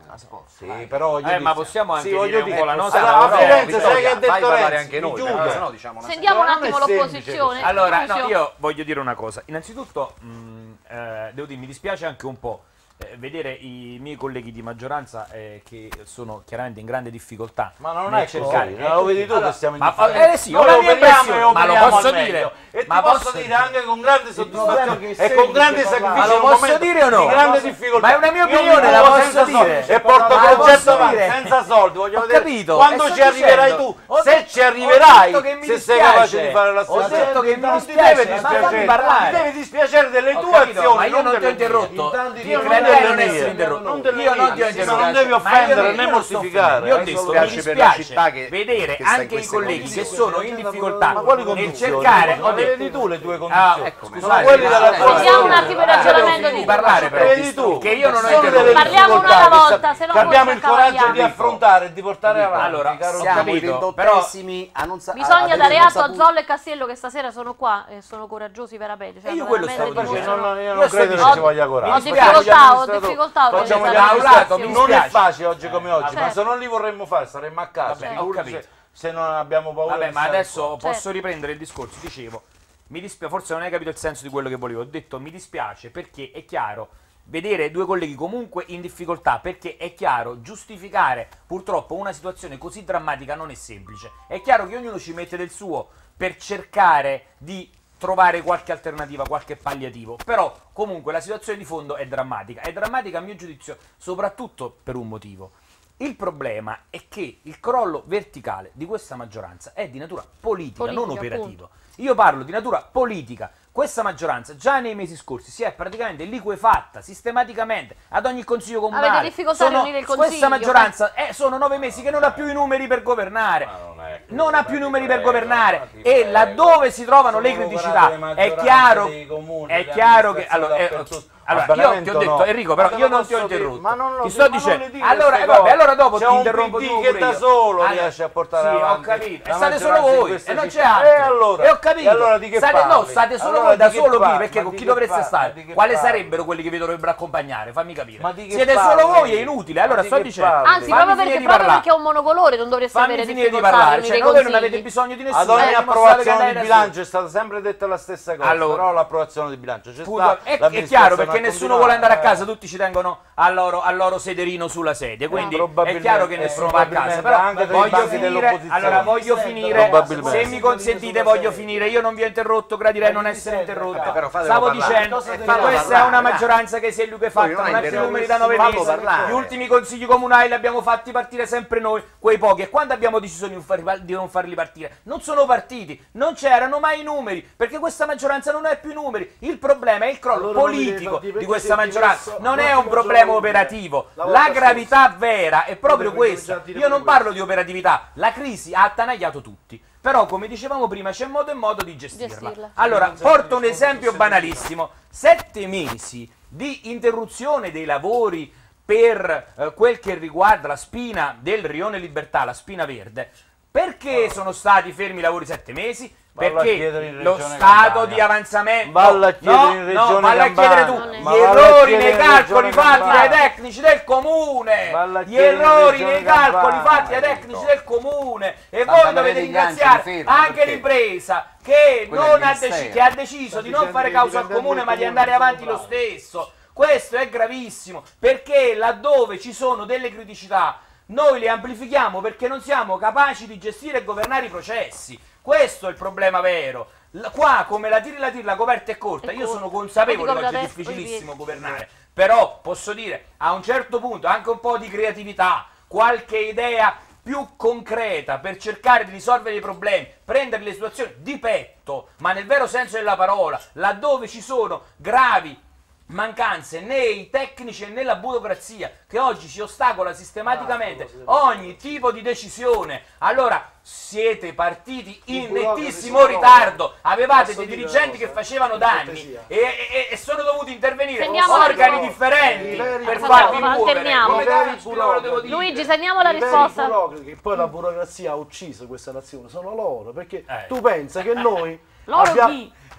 Sì, però eh, ma possiamo anche sì, dire un po' la nostra. Allora, però, Firenze, Vittoria, sai che ha detto fai parlare Renzi? anche noi, Mi perché giuro. sennò diciamo una Sentiamo un non è attimo semplice l'opposizione. Allora, no, Lucio. io voglio dire una cosa. Innanzitutto, mh, eh, devo dire, mi dispiace anche un po' eh, vedere i miei colleghi di maggioranza eh, che sono chiaramente in grande difficoltà. Ma non nel è cercare- così, lo vedi tu allora, che stiamo in ma, difficoltà. eh sì, Noi ho la mia operiamo impressione, e ma lo operiamo posso al dire. meglio. E ma ti posso posso dire anche con grande soddisfazione che è e con grande semplice sacrificio. Ma lo in un posso momento dire o no? di grande difficoltà. Ma è una mia Io opinione, mi la trovo posso senza soldi dire. e porto Ma la progetto posso avanti dire? senza soldi. Voglio Ho vedere capito, quando e ci sto arriverai dicendo, tu. ho Se detto- ci arriverai, ho detto che mi se sei dispiace. capace di fare la Ho stessa detto che mi non ti dispiace, deve ma fammi dispiacere, parlare. ti deve dispiacere delle Ho tue capito, azioni, ma io non ti ho delle mie. interrotto. Intanto Ti io non credo delle di non mie. essere interrotto. Non delle Io non mie. ti ho Sì, ma interrotto. non devi Ma io offendere io né non sto mortificare. offendendo. Io ho Eh, detto, solo mi piace per la dispiace città che- vedere che sta in anche i queste colleghi che condizioni. sono in difficoltà Ma quali nel condizioni? cercare. Ma Ho le detto, vedi tu le tue ah, condizioni? ecco, Ma scusate, quelli ma- della tua Vediamo un attimo il Ah, ragionamento devo di parlare, però. Vedi tu che io non ho sono delle interrotto. Parliamo una difficoltà alla che volta, sa- se no che abbiamo poi il coraggio di accavaliamo. affrontare e di portare avanti. Allora, caro siamo Giulio. i Siamo Però- rindottesimi a non sa- a Bisogna avere dare non atto a saputo- Zollo e Castiello che stasera sono qua e sono coraggiosi per apello. Cioè E io hanno quello veramente stavo Perché dicendo. dimostrato- non, io Io non sto credo che dicendo- ci voglia coraggio. Ho Mi dispiace, difficoltà, ho Facciamo difficoltà a facciamo organizzare gli la amministratori, situazione. mi non è dispiace. facile oggi come oggi, Certo. ma se non li vorremmo fare saremmo a casa. Vabbè, figurati ho capito. se, se non abbiamo paura. Vabbè, di ma stare adesso qua. posso Certo. riprendere il discorso. Dicevo, mi dispiace, forse non hai capito il senso di quello che volevo. Ho detto mi dispiace perché è chiaro vedere due colleghi comunque in difficoltà, perché è chiaro giustificare purtroppo una situazione così drammatica non è semplice. È chiaro che ognuno ci mette del suo per cercare di trovare qualche alternativa, qualche palliativo, però comunque la situazione di fondo è drammatica. È drammatica a mio giudizio soprattutto per un motivo. Il problema è che il crollo verticale di questa maggioranza è di natura politica, Politica, non operativa. Io parlo di natura politica. Questa maggioranza già nei mesi scorsi si è praticamente liquefatta sistematicamente ad ogni consiglio comunale. Avete difficoltà a Sono- riunire il consiglio? Questa maggioranza eh, sono nove mesi che non ha più i numeri per governare. Ma non è così, Non ha ma più i ti numeri per prego, governare ma ti e prego. laddove si trovano le Sono criticità operate le è maggioranze chiaro, dei comuni, è delle chiaro che amministrazioni allora, eh, dappertutto. allora, A io ti ho Benevento detto no. Enrico, Ma però te io lo non ti ho posso dire, interrotto. ma non lo ti dico, sto ma non dicendo le dire allora queste eh, vabbè, cose. allora dopo C'è ti un interrompo P D tu che pure da io. solo Allora, riesce a portare sì, avanti ho capito. E la state solo maggioranza in voi questa e non c'è città. altro. E allora? E ho capito. E allora di che state, parli? no, state solo Allora voi da di che solo qui parli? perché Ma con di chi che dovreste parli? stare? Ma di che Quali parli? sarebbero quelli che vi dovrebbero accompagnare? Fammi capire. Ma di che Siete parli? solo voi, è inutile. Allora Ma di sto che dicendo. parli? Anzi, Fammi proprio finire perché, di proprio parlare. perché è un monocolore, non dovreste Fammi avere finire di difficoltà a parlare, riunire cioè i voi non consigli. avete bisogno di nessuno. Ad ogni eh, dimostrate che approvazione andate di da bilancio soli. è stata sempre detta la stessa cosa, Allora, però l'approvazione di bilancio c'è Scusa, stata. è, è l'amministrazione chiaro perché ha nessuno vuole andare a continuato, casa, tutti ci tengono al loro, al loro sederino sulla sedia, quindi è probabilmente- chiaro che eh, nessuno va a casa. probabilmente Però anche dai voglio banchi finire, dell'opposizione. allora voglio finire, Probabilmente. se mi consentite voglio finire, io non vi ho interrotto, gradirei non essere interrotto. Eh, però fatelo Stavo parlare. dicendo, Cosa che devi parlare? questa è una maggioranza che si è liquefatta, Poi non non ha più interrompi, numeri da nove fallo mesi, parlare. gli ultimi consigli comunali li abbiamo fatti partire sempre noi, quei pochi, e quando abbiamo deciso di non farli, di non farli partire, non sono partiti, non c'erano mai i numeri, perché questa maggioranza non ha più i numeri, il problema è il crollo Allora non mi devi politico far dire di perché questa si è maggioranza, dimesso non è l'ultimo un problema giorno utile. operativo, La volta la scorsa. gravità vera è proprio Dovevi questa. già dire Io non pure parlo di operatività, la crisi ha attanagliato tutti, però come dicevamo prima c'è modo e modo di gestirla. Gestirla. Allora, porto un esempio banalissimo, sette mesi di interruzione dei lavori per eh, quel che riguarda la spina del Rione Libertà, la spina verde. Perché sono stati fermi i lavori sette mesi? Vallo a chiedere Perché in lo Regione stato Campania. di avanzamento, Vallo a chiedere no, in no, Regione vallo a chiedere Campania. tu, Non è- gli Ma vallo a errori chiedere nei in calcoli Regione fatti dai Campania. tecnici del comune, Vallo a gli chiedere in errori Regione nei calcoli Campania, fatti dai dico. tecnici del comune, e Fanno voi dovete avere gli ganci ringraziare di ferro, anche perché? l'impresa che, Quello è non il ha deci- Ministero. che ha deciso Sta di non dicendo fare che causa al dipendenti comune del ma di comune andare sono avanti lo bravi. stesso. Questo è gravissimo, perché laddove ci sono delle criticità noi le amplifichiamo perché non siamo capaci di gestire e governare i processi. Questo è il problema vero. La- qua, come la tiri la tiri, la coperta è corta. È Io corta. sono consapevole Poi che ti oggi è copri la testa, poi difficilissimo via. governare. Però posso dire, a un certo punto, anche un po' di creatività, qualche idea più concreta per cercare di risolvere i problemi, prendere le situazioni di petto, ma nel vero senso della parola, laddove ci sono gravi mancanze nei tecnici e nella burocrazia che oggi ci ostacola sistematicamente ogni tipo di decisione. Allora siete partiti I in burocrati nettissimo sono ritardo, avevate Posso dei dire dirigenti una che cosa? facevano Per danni cortesia. e, e- e sono dovuti intervenire Sentiamo- organi No, differenti i veri per burocrati. farvi muovere. Alterniamo. Come I veri cazzo ve lo devo dire? Luigi, sentiamo la I veri risposta. burocrati che poi la burocrazia ha ucciso questa nazione sono loro, perché Eh. tu pensa che noi Loro abbiamo, chi?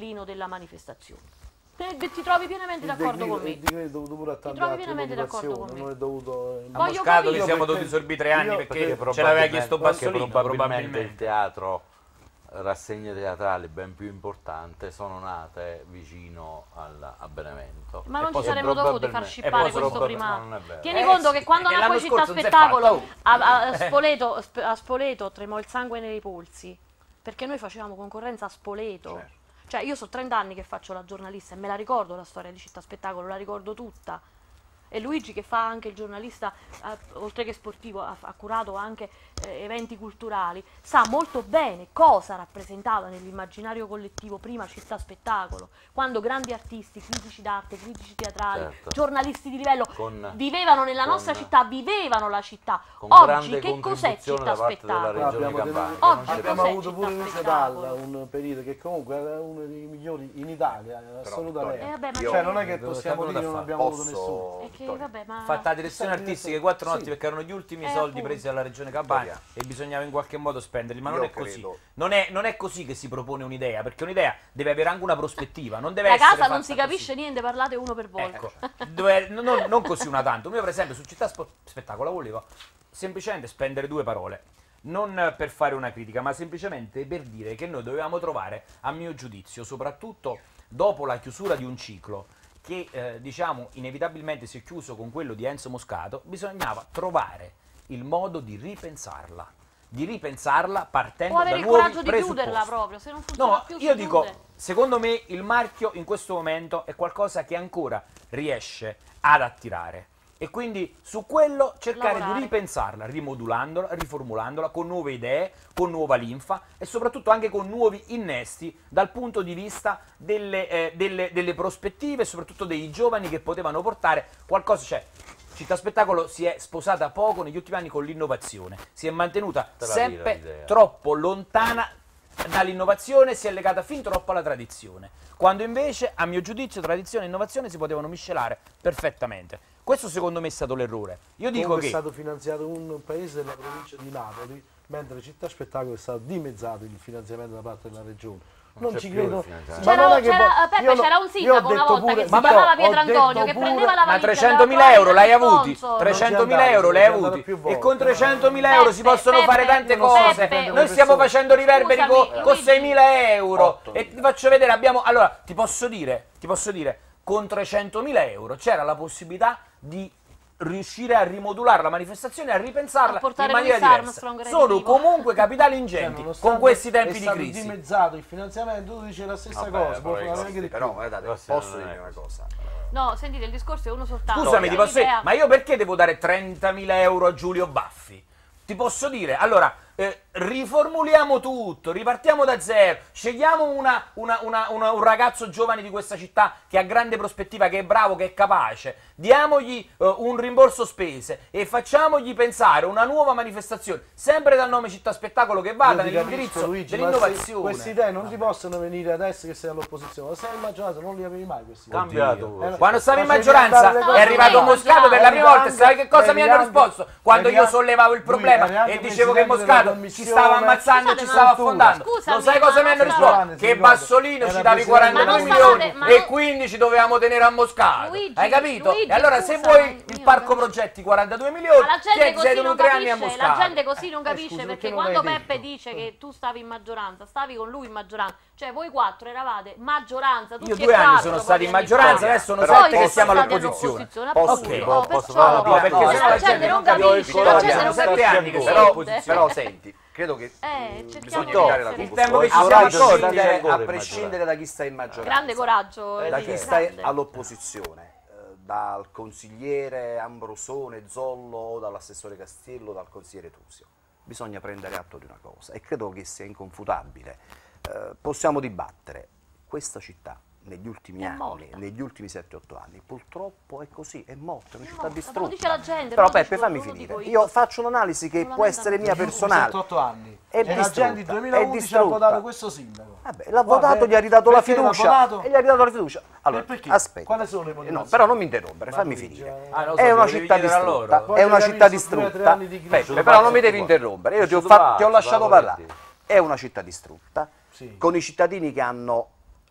cartellino della manifestazione. te, ti trovi pienamente Il d'accordo decreto- con me. Il decreto è dovuto pure a Ti tante trovi altre pienamente d'accordo motivazioni, con me. non è dovuto... Voglio A Moscato capire. li siamo Io dovuti perché- sorbire tre anni io- perché, Perché ce l'aveva chiesto probabilmente- Bassolino, perché probabilmente probabilmente. il teatro, rassegne teatrali ben più importanti sono nate vicino al, a Benevento. Ma E non poi ci saremmo dovuti far probabilmente- scippare e poi questo probabilmente- primato. no, non è vero. Tieni Eh, conto sì, che quando e nacque l'anno Città scorso non si è Spettacolo fatta, oh. a, a Spoleto, Sp- a Spoleto tremò il sangue nei polsi, perché noi facevamo concorrenza a Spoleto. Certo. Cioè io so trenta anni che faccio la giornalista e me la ricordo la storia di Città Spettacolo, la ricordo tutta. E Luigi, che fa anche il giornalista, eh, oltre che sportivo, ha, ha curato anche eh, eventi culturali, sa molto bene cosa rappresentava nell'immaginario collettivo prima Città Spettacolo, quando grandi artisti, critici d'arte, critici teatrali, Certo. giornalisti di livello Con- vivevano nella con- nostra città, vivevano la città. con Oggi grande che cos'è contribuzione Città da parte della Spettacolo? Regione Abbiamo, Campania, tenuto- che non Oggi c'è abbiamo cos'è avuto Città pure Lucio Spettacolo? Dalla, un periodo che comunque era uno dei migliori in Italia, assolutamente. Eh, vabbè, ma Io- Cioè non è che Dove possiamo sta dire che non abbiamo avuto nessuno. Posso... È che, Vittorio? vabbè, ma... Fatta la direzione Sì, artistica quattro notti sì. perché erano gli ultimi Eh, soldi appunto. presi dalla regione Campania Vittoria. e bisognava in qualche modo spenderli, ma non Io è così. credo- Non è, non è così che si propone un'idea, perché un'idea deve avere anche una prospettiva, non deve Da essere casa non fatta si capisce così. niente, parlate uno per volta. Ecco, dove- non, non- non così una tanto. Io per esempio su Città Spo- Spettacolo volevo semplicemente spendere due parole. Non per fare una critica, ma semplicemente per dire che noi dovevamo trovare, a mio giudizio, soprattutto dopo la chiusura di un ciclo che eh, diciamo inevitabilmente si è chiuso con quello di Enzo Moscato, bisognava trovare il modo di ripensarla, di ripensarla partendo O da avere il nuovi coraggio di presupposti. chiuderla proprio, se non funziona No, più io si dico, chiude. secondo me il marchio in questo momento è qualcosa che ancora riesce ad attirare. E quindi su quello cercare Lavorare. di ripensarla, rimodulandola, riformulandola con nuove idee, con nuova linfa e soprattutto anche con nuovi innesti dal punto di vista delle, eh, delle, delle prospettive e soprattutto dei giovani che potevano portare qualcosa. Cioè, Città Spettacolo si è sposata poco negli ultimi anni con l'innovazione, si è mantenuta Te la sempre tira l'idea. troppo lontana dall'innovazione, si è legata fin troppo alla tradizione, quando invece, a mio giudizio, tradizione e innovazione si potevano miscelare perfettamente. Questo secondo me è stato l'errore. Io dico Comunque che è stato finanziato un paese della provincia di Napoli, mentre Città Spettacolo è stato dimezzato il finanziamento da parte della regione. Non c'è ci più credo. il finanziamento. Ma C'era- non è che c'era- poi- Peppe, io no- c'era un io ho sindaco una detto volta pure- che si ma chiamava ho Pietro detto Antonio, che pure- prendeva la ma valigia trecentomila della euro l'hai Florida avuti, sponsor. trecentomila andato, euro non l'hai ci è andato avuti più e volte. con trecentomila euro si Peppe, possono Peppe, fare tante non cose. Peppe, Noi stiamo Peppe. facendo riverberi Scusami, con, con Luigi. seimila euro ottomila. e ti faccio vedere, abbiamo, allora ti posso dire, ti posso dire, con trecentomila euro c'era la possibilità di riuscire a rimodulare la manifestazione, a ripensarla A portare in maniera Louis diversa. Armstrong Sono relativo. comunque capitali Cioè, ingenti nonostante con questi tempi è di stato crisi. dimezzato il finanziamento, tu dici la stessa Vabbè, cosa, può poi fare questo, anche di Però più. guardate, Questo posso non è dirvi una così. cosa. No, sentite, il discorso è uno soltanto. Scusami, ti posso dire, L'idea- ma io perché devo dare trentamila euro a Giulio Baffi? Ti posso dire, allora, eh, riformuliamo tutto, ripartiamo da zero, scegliamo una- una- una- una- un ragazzo giovane di questa città che ha grande prospettiva, che è bravo, che è capace, diamogli eh, un rimborso spese e facciamogli pensare una nuova manifestazione, sempre dal nome Città Spettacolo, che vada Io ti nell'indirizzo capisco, Luigi, ma se- dell'innovazione. queste idee non ti possono venire adesso che sei all'opposizione, ma sei in maggioranza, non li avevi mai questi idee. Cambiato. Eh, Quando stavo in facevi maggioranza andare le No, cose è arrivato no, Moscato per la eri prima volta, anche- sai che cosa mi eri hanno anche- risposto? Quando eri io anche- sollevavo il lui problema eri anche e dicevo che presidente della Moscato ci commissione stava ammazzando, ci cultura. stava affondando. Scusami, Lo sai ma cosa mi hanno non risposto? stavate- Che si ricorda? Bassolino Era ci davi presidente quarantadue della milioni commissione. Ma e non- quindi ci dovevamo tenere a Moscato. Luigi, Hai capito? Luigi, E allora se scusa, vuoi io il non parco capisco. progetti quarantadue milioni, Ma la ti gente sei così tenuto non tre anni a capisce, la Moscato. gente così non Eh, capisce scusi, perché perché non quando l'hai Peppe detto? dice che tu stavi in maggioranza, stavi con lui in maggioranza, cioè voi quattro eravate maggioranza, tutti Io e due anni quattro, sono poi stati in vieni maggioranza, qua. adesso sono Però sette che Poi siamo siete all'opposizione. Posso appunto. dire? Oh, Posso perciò- fare una No, perché no, sennò la la gente gente non non capisce. capisce, la Però gente sono non sette capisce anni che niente. sono Però, però senti, credo che Eh, mh, cerchiamo bisogna di tirare la essere- Il tempo che ci conclusione. siamo A accorti. prescindere, ancora a in prescindere da chi sta in maggioranza, Grande coraggio. da sì, chi sta grande. all'opposizione, eh, dal consigliere Ambrosone, Zollo, o dall'assessore Castiello, dal consigliere Tusio. Bisogna prendere atto di una cosa e credo che sia inconfutabile. Eh, possiamo dibattere, questa città negli ultimi È anni, morta. negli ultimi sette otto anni, purtroppo è così, è morta, è una È città morta, distrutta. ma lo dice la gente, Però non lo Peppe, dico- fammi non lo finire. dico Io io. faccio un'analisi che Non può la essere vedo. mia personale. sette otto anni. È E la gente distrutta, nel è duemilaundici ha distrutta. votato questo sindaco. Vabbè, l'ha Guarda, votato, eh, gli ha ridato la perché l'ha fiducia votato? e gli ha ridato la fiducia. Allora, E perché? aspetta. Quali sono le No, motivazioni? però non mi interrompere, Ma fammi Luigi, finire. eh, Ah, lo so, È una devi città chiedere a distrutta, loro. è una Poi città abbiamo visto due o tre distrutta. anni di crisi. Peppe, però non mi devi interrompere, io ti ho, Ci fatto- ti ho faccio, lasciato Pavoletti. parlare. È una città distrutta, Sì. con i cittadini che hanno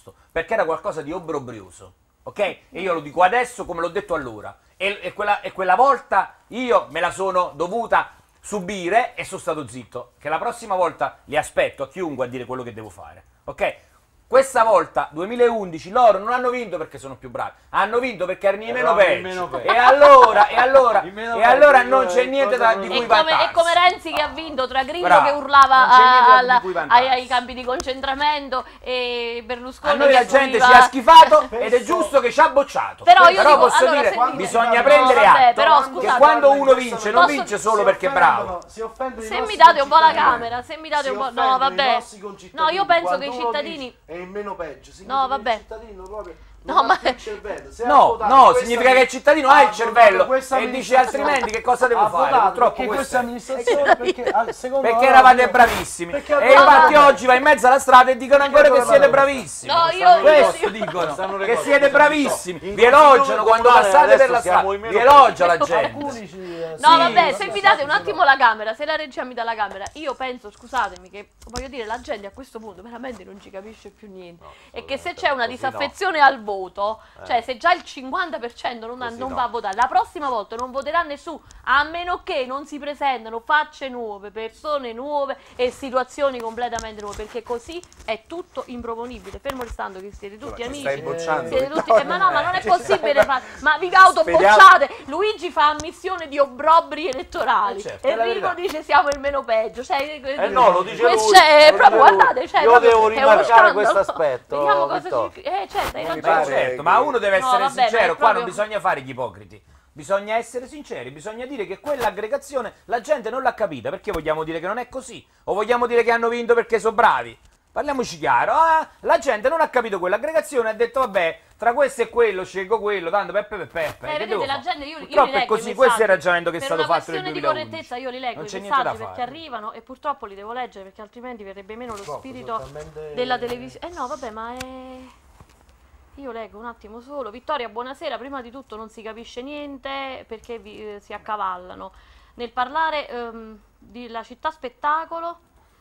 posto, perché era qualcosa di obbrobrioso, ok? E io lo dico adesso come l'ho detto allora, e, e, quella, e quella volta io me la sono dovuta subire e sono stato zitto, che la prossima volta li aspetto a chiunque a dire quello che devo fare, ok? Questa volta, duemilaundici, loro non hanno vinto perché sono più bravi, hanno vinto perché erano i meno peggio. E allora, e allora, e allora non c'è niente da, di cui e come, vantarsi. e come Renzi che ha vinto tra Grillo Bravo, che urlava non c'è niente a- di alla- cui vantarsi. ai, ai campi di concentramento e Berlusconi A noi che la gente finiva- si è schifato ed è giusto che ci ha bocciato. Però io dico- posso allora, dire, sentite- bisogna no, prendere vabbè, atto però, che scusate, quando uno vince, non posso- vince solo perché è bravo. Si offendono i Se mi nostri date un po' la concittadini. camera, se mi date Si un po'... offendono No, i vabbè. nostri concittadini. No, io penso Quando che i uno cittadini... dice è il meno peggio. Significa No, che vabbè. il cittadino proprio No, non ma- ha più il cervello. Se ha No, votato no, questa significa che il cittadino ha ha il votato cervello questa e dice amministrazione. altrimenti che cosa devo Ha fare? votato Purtroppo perché questo questa è. amministrazione perché ah, secondo Perché la- eravate bravissimi. Perché E allora- infatti vabbè. oggi vai in mezzo alla strada e dicono ancora che siete bravissimi. No, io... Questo io- dicono, Stanno le che cose, siete in bravissimi, Consiglio vi elogiano quando Comunale passate per adesso la siamo strada, i meno vi elogia la gente. Alcuni ci, eh, No, sì, vabbè, sì, se sì, mi date sì, un sì, attimo la camera, se la regia mi dà la camera, io penso, scusatemi, che voglio dire, la gente a questo punto veramente non ci capisce più niente. E che se c'è una così disaffezione al voto, cioè se già il cinquanta per cento non, ha- Così non no. va a votare, la prossima volta non voterà nessuno, a meno che non si presentano facce nuove, persone nuove e situazioni completamente nuove, perché così è tutto improponibile. Fermo restando che siete tutti Ci amici. stai bocciando? Siete tutti, No, eh, ma no, ma non è ci possibile, stai- fa- ma vi autobocciate. Luigi fa ammissione di obbrobri elettorali. Eh certo, è la Enrico verità. dice siamo il meno peggio. Cioè, Eh no, lo dice questo lui, è lo proprio, dice lui. guardate, cioè, Io proprio devo è uno rimarcare scandalo. questo aspetto, Vediamo cosa Vittorio. significa. Eh, certo, hai Non mi ragione. pare Certo, ma uno deve No, essere vabbè, ma è sincero, qua non proprio- bisogna fare gli ipocriti. Bisogna essere sinceri, bisogna dire che quell'aggregazione la gente non l'ha capita, perché vogliamo dire che non è così? O vogliamo dire che hanno vinto perché sono bravi? Parliamoci chiaro, ah, la gente non ha capito quell'aggregazione e ha detto vabbè, tra questo e quello scelgo quello, tanto peppe peppe peppe. Eh, che vedete, devo la fare? gente, io, io li Purtroppo leggo è così, i questo è il messaggi. ragionamento che è Per stato una fatto nel questione di duemilaundici. correttezza io li leggo Non i c'è niente da messaggi fare. perché arrivano e purtroppo li devo leggere perché altrimenti verrebbe meno lo Troppo, spirito sono talmente- della televisione. Eh no, vabbè, ma è... Io leggo un attimo solo. Vittoria, buonasera. Prima di tutto non si capisce niente perché vi, eh, si accavallano. Nel parlare ehm, della città spettacolo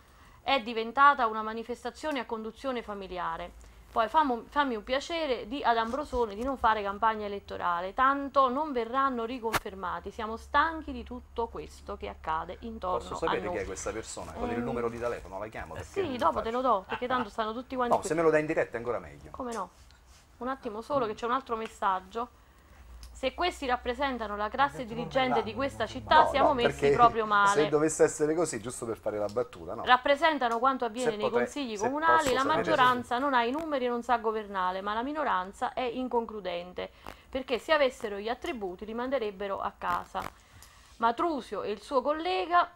è diventata una manifestazione a conduzione familiare. Poi fammi, fammi un piacere di ad Ambrosone di non fare campagna elettorale, tanto non verranno riconfermati. Siamo stanchi di tutto questo che accade intorno Posso a sapere noi. chi è questa persona? Con Eh, il numero di telefono la chiamo? perché Sì, non dopo faccio. te lo do, perché tanto stanno tutti quanti No, qui. se me lo dai in diretta è ancora meglio. Come no? Un attimo solo che c'è un altro messaggio. Se questi rappresentano la classe dirigente di questa città, No, siamo no, messi perché proprio Se male. dovesse essere così, giusto per fare la battuta, no? Rappresentano quanto avviene Se nei potrei- consigli se comunali, posso la sapere maggioranza non ha i numeri e non sa governare, ma la minoranza è inconcludente, perché se avessero gli attributi li manderebbero a casa. Matrusio e il suo collega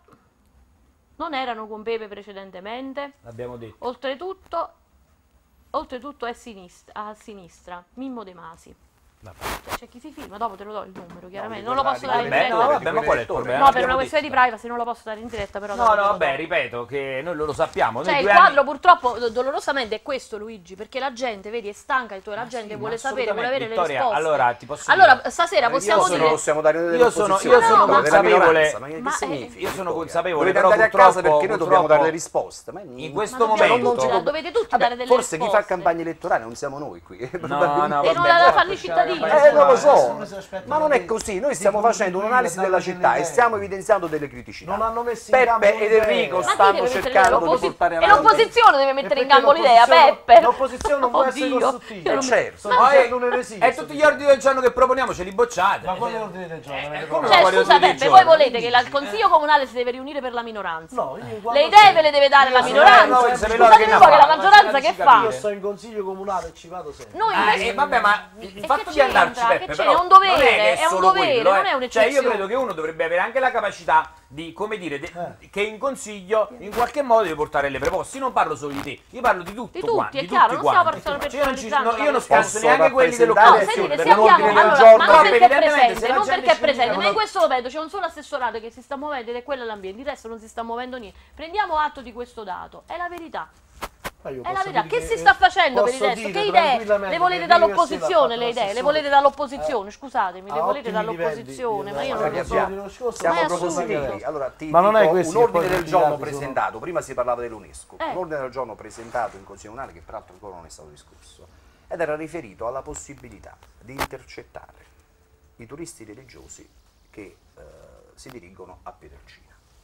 non erano con Pepe precedentemente, L'abbiamo detto. oltretutto, oltretutto è sinistra, a sinistra, Mimmo De Masi. Cioè, c'è chi si filma, dopo te lo do il numero, chiaramente. di Non lo quella- posso di dare in quelle- Beh, diretta. no, vabbè, ma qual è il No, problema? No, per L'abbiamo una questione di detto. privacy non lo posso dare in diretta, però No, dopo no, te lo vabbè, do. ripeto che noi lo sappiamo. Cioè noi il due quadro anni- purtroppo do- dolorosamente è questo, Luigi, perché la gente, vedi, è stanca, e tu, la gente sì, vuole ma sapere, vuole avere assolutamente. le Vittoria, risposte. allora, ti posso Allora, dire- stasera Io possiamo sono- dire... possiamo dare Io sono- dell'opposizione, io sono della consapevole- minoranza, ma che Ma, eh, significa? Io sono Vittoria? consapevole, Dovete però andare a casa purtroppo- perché noi dobbiamo dare le purtroppo risposte. Ma in Ma questo dobbiamo- momento- cioè, dovete tutti Vabbè, dare delle forse chi fa risposte. campagna elettorale non siamo noi qui. No, no, E non vabbè, la fanno i cittadini. Eh, non lo so, Nessuno si aspetta ma non è che- così. Noi di stiamo contribuire facendo a un'analisi darvi della delle città e idee. stiamo evidenziando delle criticità. Non hanno messo in campo Peppe ed un'idea. Enrico Ma chi stanno deve mettere cercando di l'opposi- portare E avanti. l'opposizione deve E mettere in perché campo l'idea, l'opposizione- Peppe. L'opposizione non può essere Oddio, costruttiva. io non- certo. Sto Ma dicendo è- un'eresia. E tutti gli ordini del giorno che proponiamo ce li bocciate. Ma quali ordini del giorno? Eh, Avete come provato? no? Cioè, Quali scusa ordini del Peppe, voi giorno? volete che la- il Consiglio Comunale si deve riunire per la minoranza? No, io Le quando idee sono- ve le deve dare la Io minoranza. sono- no, se ve lo Scusate che un ne po' che la fa? maggioranza che Facciamoci fa? Io sto in consiglio comunale e ci vado sempre. Noi Ah, invece... eh, vabbè, ma il E fatto che di andarci, c'entra? Peppe, Che però c'è? È un dovere, non è, che è un solo dovere, quello, non eh. è un'eccezione. Cioè, io credo che uno dovrebbe avere anche la capacità di, come dire, de- Eh. che in consiglio in qualche modo deve portare le proposte. Io non parlo solo di te, io parlo di tutto Di tutti, quanti, è di chiaro, tutti non stiamo quanti. parlando Cioè, io non, ci- personalizzando no, la io non questione. scherzo neanche quelli rappresentare- No, dell'opposizione. sentite, se per un abbiamo, ordine del allora, giorno. ma Però, non perché è evidentemente, se presente, la non gente perché è ci presente, viene- ma in questo momento c'è un solo assessorato che si sta muovendo ed è quello all'ambiente, il resto non si sta muovendo niente. Prendiamo atto di questo dato, è la verità. Ma io È la posso verità. dire Che si sta facendo per il posso resto? dire Che idee? tranquillamente Le volete che dall'opposizione le l'università ha idee? fatto Le l'assessore, volete dall'opposizione? Scusatemi, le a volete ottimi dall'opposizione, livelli, ma io eh, non lo Ragazzi, so. abbiamo- Ma Siamo è propositivi. assurdo. Allora, ti Ma non è dico questo un che poi ordine del tutti gli giorno altri sono- presentato, prima si parlava dell'UNESCO, Eh. un ordine del giorno presentato in Consiglio Comunale che peraltro ancora non è stato discusso ed era riferito alla possibilità di intercettare i turisti religiosi che eh, si dirigono a Pietrelcina.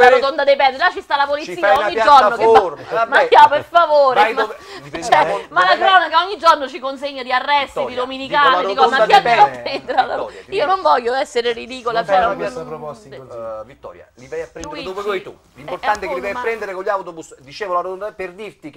alla rotonda dei Petri, là ci sta la polizia ogni giorno che va... ma tia, per favore, ma, cioè, ma la cronaca ogni giorno ci consegna di arresti, Vittoria, di dominicani, di cose, ma chi andrà a prendere? Io non voglio essere ridicola, cioè, non, uh, Vittoria, li vai a prendere Luigi, dove vuoi tu, l'importante è che li vai a prendere con gli autobus, dicevo la rotonda per dirti che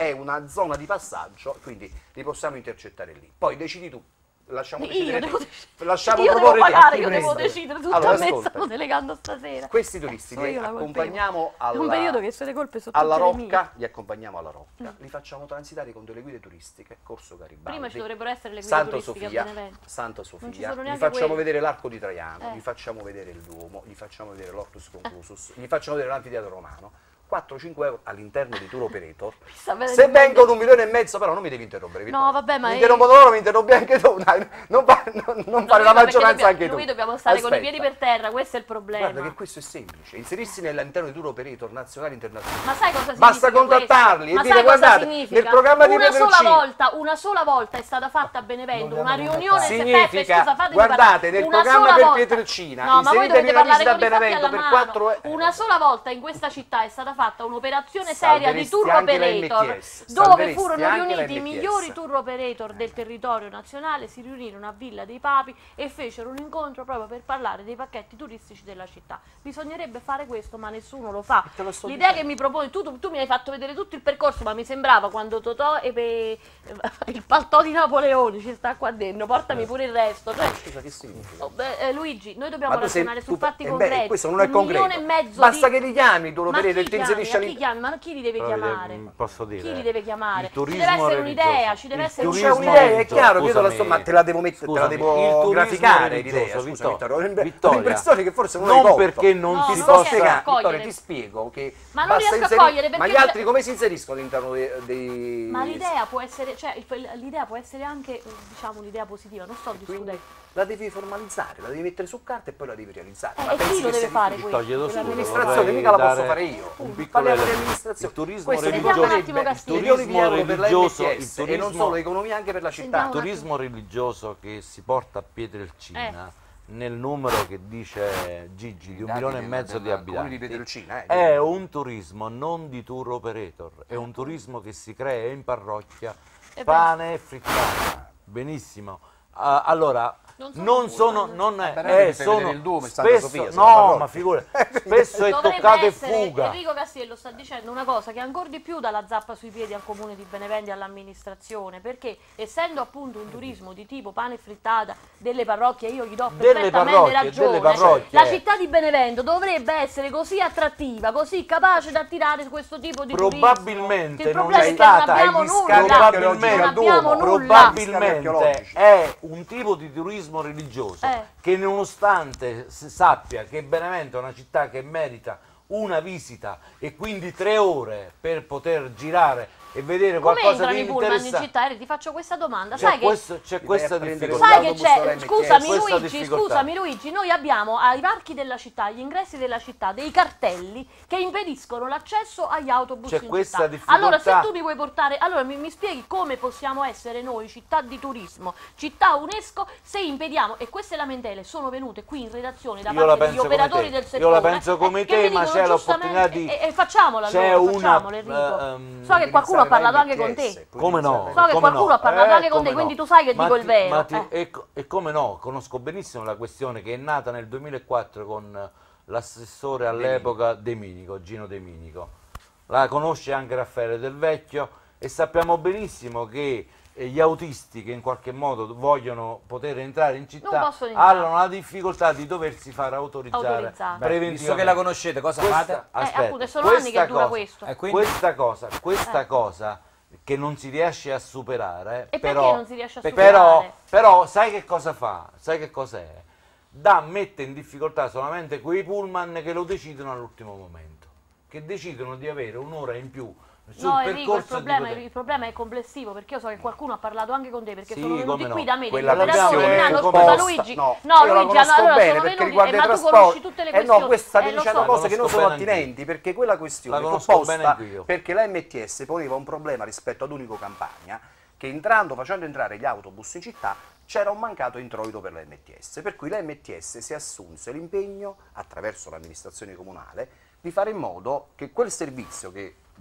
è una zona di passaggio, quindi li possiamo intercettare lì. Poi decidi tu. Lasciamo io devo, lasciamo io devo pagare, io devo presto. decidere tutto Allora, a me, ascolta, stavo delegando stasera. questi turisti So li io la accompagniamo È un periodo alla, che se le colpe sono alla tutte le Rocca, mie. li accompagniamo alla Rocca, Mm. li facciamo transitare con delle guide turistiche, Corso Garibaldi, Prima ci dovrebbero essere le guide Santa turistiche Sofia, a Benevento. Santa Non ci Sofia, sono gli neanche facciamo quelli. vedere l'Arco di Traiano, Eh. gli facciamo vedere il Duomo, gli facciamo vedere l'Ortus Conclusus, gli facciamo vedere l'Anfiteatro Romano. quattro cinque euro all'interno di tour operator. Se vengono un milione e mezzo, però non mi devi interrompere. Vittorio. No, vabbè, ma mi è- interrompono loro, mi interrompi anche tu. Dai, non, fa- non- non fare la Noi maggioranza dobbiamo- anche tu. Noi dobbiamo stare con i Aspetta. piedi per terra, questo è il problema. Guarda che questo è semplice, inserirsi all'interno di tour operator nazionali e internazionali. Ma sai cosa significa Basta contattarli questo? e Ma dire sai cosa guardate, significa? nel programma di una sola Pedroncini volta, una sola volta è stata fatta a Benevento una riunione se Peppe, significa, scusa, fatemi guardate, parlare. nel Una programma sola per volta- Pietrelcina, no, ma voi inseritevi dovete una parlare visita a con i fatti Benevento alla per mano. quattro euro. Una sola volta in questa città è stata fatta un'operazione seria di Salveresti tour anche la operator M T S, dove salveresti furono anche la riuniti i M T S. migliori tour operator del territorio nazionale, si riunirono a Villa dei Papi e fecero un incontro proprio per parlare dei pacchetti turistici della città. Bisognerebbe fare questo, ma nessuno lo fa. te lo sto L'idea dicendo. che mi proponi, tu, tu, tu mi hai fatto vedere tutto il percorso, ma mi sembrava quando Totò e pe- il paltò di Napoleone ci sta qua dentro, portami pure il resto. Cioè, Scusa, che significa? oh, beh, eh, Luigi, noi dobbiamo Ma tu sei- ragionare su tu- fatti eh, beh, concreti. questo non è un concreto. milione e mezzo Basta di... che li chiami, tu lo Ma vedi, chi ti chiami? inserisci A all'in- chi chiami? Ma chi li deve Però, chiamare? eh, posso dire, Chi li deve chiamare? il Ci turismo deve essere religioso. un'idea, ci deve Il essere C'è turismo un'idea, è religioso, chiaro che io te la, sto, scusami, ma te la devo mettere, te la scusami, devo il turismo graficare religioso, l'idea. Scusa, Vittorio, Vittorio, ho l'imp- ho Vittoria, l'impressione che forse non, l'hai non colto. perché non No, si non Ti riesco sto a possa spiegando, cogliere. Vittorio, ti spiego che Ma non basta riesco a inserire- cogliere, ma perché gli io- altri come si inseriscono all'interno dei, dei... Ma l'idea può essere, cioè il- l'idea può essere anche, eh, diciamo, un'idea positiva, non sto Quindi discutendo. la devi formalizzare, la devi mettere su carta e poi la devi realizzare. Eh, Ma e pensi chi lo che deve sia fare difficile? questo? Togliedo subito, L'amministrazione vorrei mica la posso dare fare io. un piccolo Parliamo di ele- amministrazione. il turismo Questo Sentiamo un religioso, attimo Castillo. il milioni di turismo euro per la religioso, M T il S e non turismo, solo economia anche per la città. Sentiamo il turismo religioso che si porta a Pietrelcina Eh. nel numero che dice Gigi di un milione e mezzo di abitanti di Pietrelcina, eh, è un turismo non di tour operator, è un turismo che si crea in parrocchia, E pane e frittata, benissimo. Ah, allora Non sono non pure, sono, eh. non è, Vabbè, è- devi sono vedere il Duomo e Santa spesso, Sofia, sono no, parrocchie. ma figura, spesso è Dovrebbe toccato e essere, fuga. Enrico Castiello sta dicendo una cosa che ancora di più dà la zappa sui piedi al comune di Benevento e all'amministrazione, perché essendo appunto un turismo di tipo pane e frittata delle parrocchie, io gli do Delle perfettamente parrocchie, ragione, delle parrocchie. la città di Benevento dovrebbe essere così attrattiva, così capace di attirare questo tipo di Probabilmente turismo. Che il non problema è è che non stata abbiamo agli nulla, scavi probabilmente, non abbiamo nulla. probabilmente archeologici. è un tipo di turismo religioso Eh. che nonostante si sappia che Benevento è una città che merita una visita e quindi tre ore per poter girare e vedere Come qualcosa entrano di i pullman in interessante. città? Eri, ti faccio questa domanda. C'è, Sai che questo- c'è Ti questa vai a prendere difficoltà. Sai che l'autobus c'è, della M T S. scusami Questa Luigi, difficoltà. scusami Luigi, noi abbiamo ai varchi della città, agli ingressi della città, dei cartelli che impediscono l'accesso agli autobus C'è in questa città. difficoltà. Allora se tu mi vuoi portare, allora mi, mi spieghi come possiamo essere noi città di turismo, città UNESCO, se impediamo, e queste lamentele sono venute qui in redazione da Io la parte degli penso come operatori te. del Io settore. la penso come eh, te, che mi ma dicono c'è l'opportunità giustamente- di- E, e facciamola c'è allora, una, facciamola Enrico. ehm, so che qualcuno ha parlato anche con te. Come no? So che come qualcuno no? ha parlato anche con come te, quindi tu sai che Ma dico il ti- vero, ma ti- eh. e, co- e come no? Conosco benissimo la questione che è nata nel duemilaquattro con l'assessore all'epoca De Minico, Gino De Minico. La conosce anche Raffaele Del Vecchio e sappiamo benissimo che eh, gli autisti che in qualche modo vogliono poter entrare in Non città possono entrare. hanno la difficoltà di doversi far autorizzare, Autorizzare. Beh, preventivamente. Visto che la conoscete, cosa Questa- fate? aspetta, appunto, sono anni questa che dura cosa- questo. E quindi? Questa cosa, questa Eh. cosa che non si riesce a superare, E perché però, non si riesce a però- superare? però sai che cosa fa? Sai che cos'è? Da mette in difficoltà solamente quei pullman che lo decidono all'ultimo momento, che decidono di avere un'ora in più sul No Enrico, il percorso di problema, poter- il problema è complessivo, perché io so che qualcuno ha parlato anche con te, perché Sì, sono venuti come qui no. da me degli Quella operatori che mi questione hanno come scusa no. Luigi, No, no io la Luigi, conosco allora bene sono perché venuti, riguarda eh, i ma tu trasporti. conosci tutte le Eh questioni. no, questa state Eh, lo dicendo so. cose che non La sono conosco bene attinenti, perché quella questione La fu conosco posta bene anch'io. perché la M T S poneva un problema rispetto ad Unico Campagna, che entrando, facendo entrare gli autobus in città, c'era un mancato introito per la M T S, per cui la M T S si assunse l'impegno, attraverso l'amministrazione comunale, di fare in modo che quel servizio che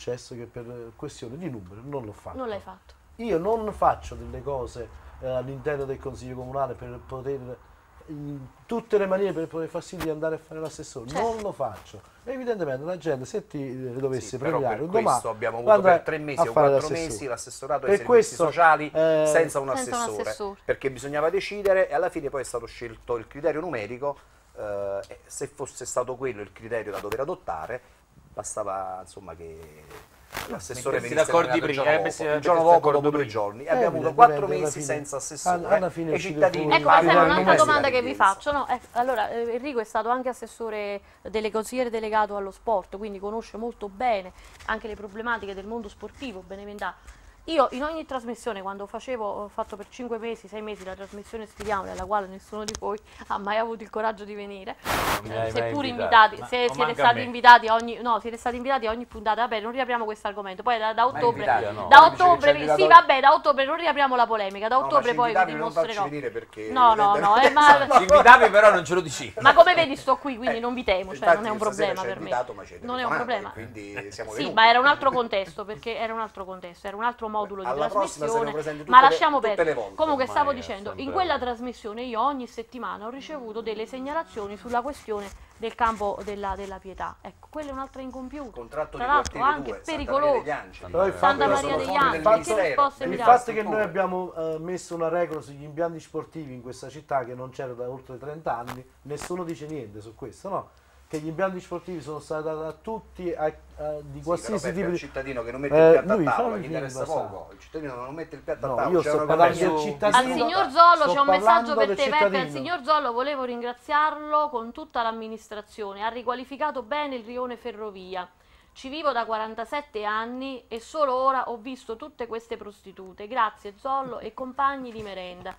successo che per questioni di numero non l'ho fatto. Non l'hai fatto. Io non faccio delle cose eh, all'interno del Consiglio Comunale per poter, in tutte le maniere per poter far sì di andare a fare l'assessore, Certo. non lo faccio. Evidentemente la gente se ti eh, dovesse Sì, però premiare per un domani, questo abbiamo avuto andrai per tre mesi a o fare quattro l'assessore. mesi l'assessorato ai Per servizi questo, sociali eh, senza un senza un assessore, assessore. perché bisognava decidere e alla fine poi è stato scelto il criterio numerico. Eh, se fosse stato quello il criterio da dover adottare, bastava insomma che l'assessore Messi venisse d'accordo nominato il prima, giorno eh, dopo, messi- il invece giorno questi dopo, accordi dopo due prima. giorni, Eh, abbiamo avuto evidentemente, quattro alla mesi fine- senza alla- assessore alla fine e i ci cittadini devo- Ecco, questa è Guarda, un'altra non è domanda la che vi richiesta. faccio. No, eh, allora, eh, Enrico è stato anche assessore delle consigliere delegato allo sport, quindi conosce molto bene anche le problematiche del mondo sportivo, Beneventano. Io in ogni trasmissione, quando facevo, ho fatto per cinque mesi, sei mesi la trasmissione Sfidiamoli, alla quale nessuno di voi ha mai avuto il coraggio di venire, mi hai mai seppur invitato. invitati, Ma- se ma siete manca a stati me. invitati a ogni, no, siete stati invitati a ogni puntata, vabbè, non riapriamo questo argomento, poi da, da ottobre, invitati, no. da Dice che ottobre, ci ha invitato- sì vabbè, da ottobre non riapriamo la polemica, da No, ma ottobre ci poi vi invitavi, non dimostrerò. farci venire perché No, no, no, eh, ma, Ci invitavi però non ce lo dici. ma come vedi sto qui, quindi non vi temo, cioè Infatti non è un stasera problema ci ha per me. invitato, ma ci hai Non è un telefonato, problema. e quindi siamo Sì, venuti. ma era un altro contesto, perché era un altro contesto, era un altro modulo di Alla prossima saremo trasmissione, presenti tutte ma le- lasciamo tutte perdere. le volte. Comunque Ormai stavo è dicendo, in sempre- quella trasmissione io ogni settimana ho ricevuto delle segnalazioni sulla questione del campo della, della Pietà. Ecco, quella è un'altra incompiuta. Contratto Tra di l'altro quartiere anche due, Santa pericoloso. Maria degli Angeli. Però il fatto- Santa Sono Maria degli fondi del Angeli, che Ministero. risposte mi Il dà? fatto è che noi abbiamo eh, messo una regola sugli impianti sportivi in questa città che non c'era da oltre trenta anni, nessuno dice niente su questo, no? Che gli impianti sportivi sono stati dati a tutti a- a- di Sì, qualsiasi però tipo il di... cittadino che non mette Eh, il piatto lui, a tavola, fammi gli finire interessa di passare. poco. Il cittadino non mette il piatto a No, tavola. io c'è sto una parlando cosa del su- cittadino. Al signor Zollo Sto c'è un messaggio parlando per del te, Peppe. Al cittadino. signor Zollo volevo ringraziarlo con tutta l'amministrazione. Ha riqualificato bene il rione Ferrovia. Ci vivo da quarantasette anni e solo ora ho visto tutte queste prostitute. Grazie Zollo e compagni di merenda.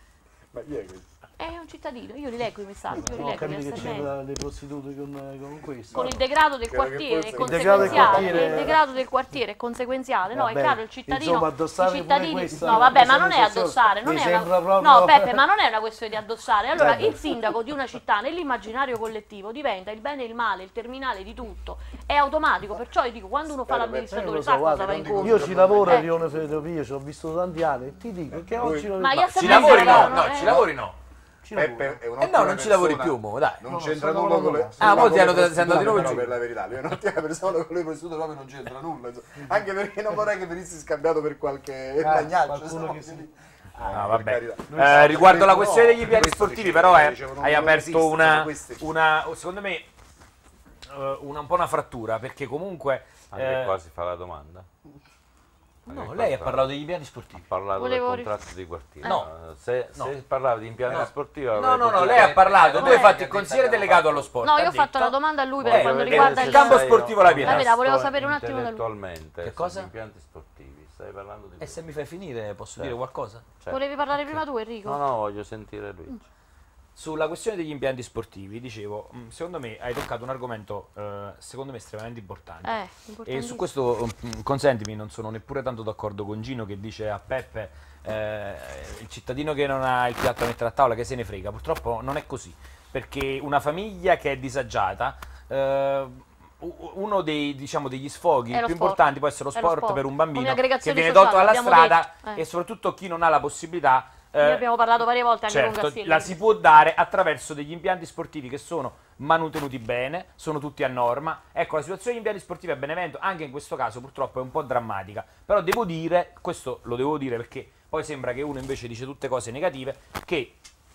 Ma chi è questo? È un cittadino, io li leggo i messaggi, io li No, ho leggo capito che diversamente. c'erano le prostitute con, con questo. Con il degrado del Credo che quartiere forse- è Il degrado del conseguenziale, quartiere- il degrado del quartiere è conseguenziale, no, è Vabbè, chiaro, il cittadino, insomma, addossare i pure cittadini, questo no vabbè, ma questa non è amministrazione addossare, non mi è sembra una, proprio- no Peppe, ma non è una questione di addossare, allora Vabbè. il sindaco di una città nell'immaginario collettivo diventa il bene e il male, il terminale di tutto, è automatico, perciò io dico, quando uno fa Spero, Eh, l'amministratore lo sa so, cosa guarda, va non dico incontro. io ci lavoro a Eh. Rione Ferrovia, ci ho visto tanti anni e ti dico che oggi non Ma io Ci sempre lavori no, pensavo, no, eh. ci lavori no. ci lavoro. Peppe è Eh un'ottima no, non ci lavori persona. più, mo, dai. Non No, c'entra sono nulla con le... lavorato. Ah, molti con le hanno tentato di prostitute, nuovo però, giù. per la verità, lui è un'ottima persona con le prostitute proprio non c'entra nulla, insomma. Anche perché non vorrei che venissi scambiato per qualche Eh, magnaggio, qualcuno no? che si- Ah, per vabbè. carità. Eh, riguardo la No, questione degli impianti questo sportivi, dicevo, però eh, dicevo, non- hai non aperto esiste, sono una, queste. una, secondo me, eh, una, un po' una frattura, perché comunque... Anche eh, qua si fa la domanda. Anche no, qua lei ha fa- parlato degli impianti Ha sportivi. parlato Volevo del contratto di quartiere. No. Se, No. se parlava di impianti No. sportivi No, avrei no, no, potuto- lei ha parlato, tu hai Eh. fatto il consigliere delegato allo sport. No, io ha ho fatto detto- la domanda a lui per Eh, quanto perché riguarda il il campo sei sportivo La Pietà. Va bene, volevo onesto sapere un attimo da lui. intellettualmente Che cosa? sugli impianti sportivi. Stai parlando di E questo. se mi fai finire, posso Certo. dire qualcosa? Certo. Volevi parlare prima tu, Enrico? No, no, voglio sentire lui. Sulla questione degli impianti sportivi, dicevo, mh, secondo me hai toccato un argomento, eh, secondo me, estremamente importante. Eh, E importantissimo. su questo, mh, consentimi, non sono neppure tanto d'accordo con Gino che dice a Peppe, eh, il cittadino che non ha il piatto da mettere a tavola, che se ne frega. Purtroppo non è così, perché una famiglia che è disagiata, eh, u- uno dei, diciamo, degli sfoghi È lo più sport. importanti può essere lo È lo sport, sport. per un Come bambino che aggregazioni viene sociali, tolto alla abbiamo strada detto, eh. e soprattutto chi non ha la possibilità. Ne eh, abbiamo parlato varie volte anche con Certo, Castiello. la si può dare attraverso degli impianti sportivi che sono manutenuti bene, sono tutti a norma. Ecco, la situazione degli impianti sportivi a Benevento, anche in questo caso purtroppo è un po' drammatica, però devo dire, questo lo devo dire perché poi sembra che uno invece dice tutte cose negative, che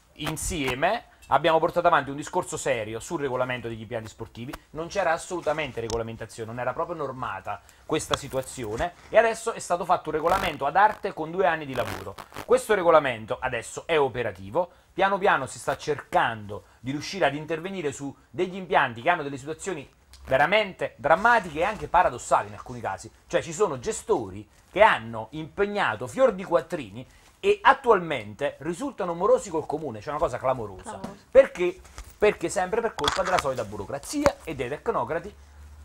insieme abbiamo portato avanti un discorso serio sul regolamento degli impianti sportivi, non c'era assolutamente regolamentazione, non era proprio normata questa situazione e adesso è stato fatto un regolamento ad arte con due anni di lavoro. Questo regolamento adesso è operativo, piano piano si sta cercando di riuscire ad intervenire su degli impianti che hanno delle situazioni veramente drammatiche e anche paradossali in alcuni casi, cioè ci sono gestori che hanno impegnato fior di quattrini e attualmente risultano morosi col comune, c'è una cosa clamorosa. Clamorosa. Perché? Perché sempre per colpa della solita burocrazia e dei tecnocrati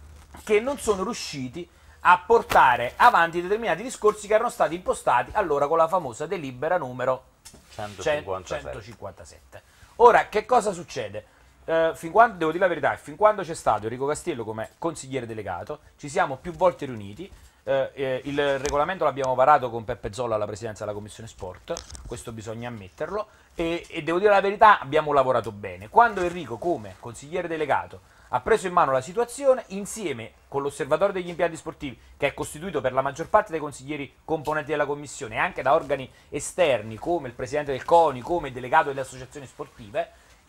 che non sono riusciti a portare avanti determinati discorsi che erano stati impostati allora con la famosa delibera numero centocinquantasette. centocinquantasette. Ora, che cosa succede? Eh, fin quando, devo dire la verità, fin quando c'è stato Enrico Castiello come consigliere delegato, ci siamo più volte riuniti. Eh, eh, il regolamento l'abbiamo varato con Peppe Zolla alla presidenza della commissione sport, questo bisogna ammetterlo, e, e devo dire la verità, abbiamo lavorato bene. Quando Enrico come consigliere delegato ha preso in mano la situazione, insieme con l'osservatorio degli impianti sportivi, che è costituito per la maggior parte dai consiglieri componenti della commissione, e anche da organi esterni come il presidente del CONI, come il delegato delle associazioni sportive,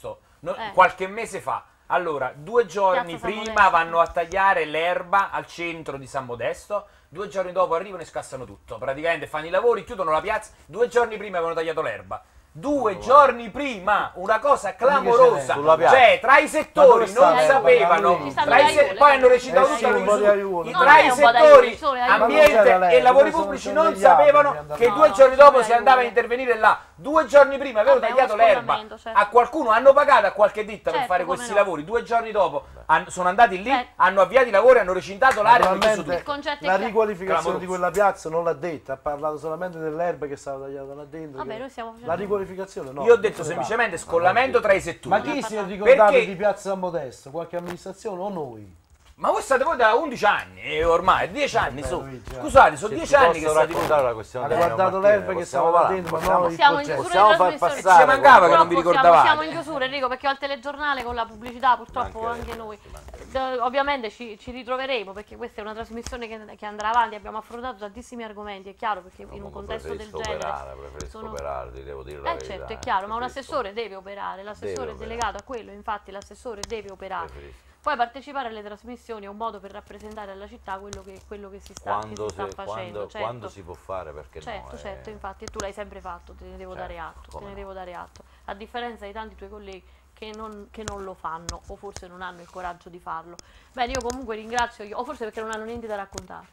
Modesto, no, Eh. qualche mese fa. Allora, due giorni Piazza San prima Modesto. vanno a tagliare l'erba al centro di San Modesto, due giorni dopo arrivano e scassano tutto, praticamente fanno i lavori, chiudono la piazza, due giorni prima avevano tagliato l'erba. Due giorni prima, una cosa clamorosa, cioè tra i settori non sapevano, tra i se poi hanno recitato tutta la chiusura, tra i settori ambiente e lavori pubblici non sapevano che due giorni dopo si andava a intervenire là, due giorni prima avevano tagliato l'erba, a qualcuno hanno pagato a qualche ditta per fare questi lavori, due giorni dopo sono andati lì, hanno avviato i lavori, hanno recintato l'area, la riqualificazione di quella piazza non l'ha detta, ha parlato solamente dell'erba che stava tagliata là dentro, la riqualificazione no. Io ho detto semplicemente scollamento tra i settori. Ma chi si è ricordato di Piazza San Modesto? Qualche amministrazione o noi? Ma voi state voi da undici anni, ormai, dieci anni su. Scusate, sono dieci anni che state raccontare la questione. Ha guardato l'erba che stava là dentro, ma no, siamo in chiusura possiamo far passare. Ci mancava che non vi ricordavate. Siamo in chiusura, Enrico, perché ho il telegiornale con la pubblicità, purtroppo anche noi. Ovviamente ci, ci ritroveremo, perché questa è una trasmissione che, che andrà avanti, abbiamo affrontato tantissimi argomenti, è chiaro, perché no, in un contesto del genere operare, preferisco sono... operare, ti devo dire la eh verità. certo, è chiaro, ma un assessore deve operare, l'assessore è delegato a quello, infatti l'assessore deve operare. Preferisco. Poi partecipare alle trasmissioni è un modo per rappresentare alla città quello che, quello che si sta, quando che si sta se, facendo. Quando, certo. quando si può fare, perché certo, no? Certo, è... infatti, e tu l'hai sempre fatto, te ne devo certo, dare atto, te ne no. devo dare atto. A differenza di tanti tuoi colleghi che non, che non lo fanno, o forse non hanno il coraggio di farlo. Bene, io comunque ringrazio, o forse perché non hanno niente da raccontare.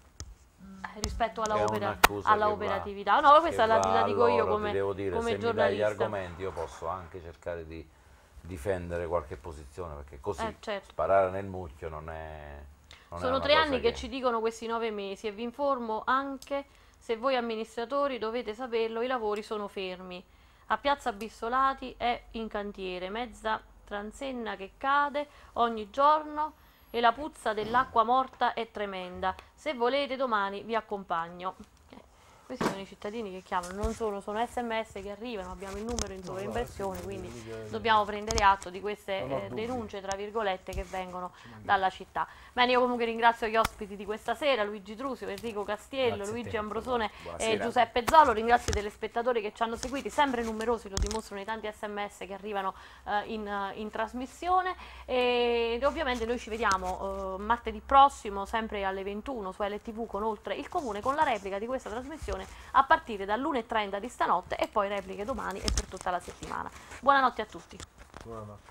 Eh, rispetto alla, opera, alla operatività. Va, no, questa la, la dico allora, io come, devo dire, come se giornalista. Mi dai gli argomenti io posso anche cercare di difendere qualche posizione, perché così eh, certo. sparare nel mucchio non è non sono è tre anni che... che ci dicono questi nove mesi, e vi informo anche, se voi amministratori dovete saperlo, i lavori sono fermi. A Piazza Bissolati è in cantiere, mezza transenna che cade ogni giorno e la puzza dell'acqua morta è tremenda. Se volete domani vi accompagno. Questi sono i cittadini che chiamano, non solo, sono sms che arrivano, abbiamo il numero in sovraimpressione, quindi dobbiamo prendere atto di queste eh, denunce, tra virgolette, che vengono dalla città. Bene, io comunque ringrazio gli ospiti di questa sera, Luigi Trusio, Enrico Castiello, Grazie Luigi Ambrosone e Giuseppe Zollo, ringrazio i telespettatori che ci hanno seguiti, sempre numerosi, lo dimostrano i tanti sms che arrivano eh, in, in trasmissione, e ovviamente noi ci vediamo eh, martedì prossimo, sempre alle ventuno su L T V con Oltre il Comune, con la replica di questa trasmissione a partire dall'una e trenta di stanotte, e poi repliche domani e per tutta la settimana. Buonanotte a tutti. Buonanotte.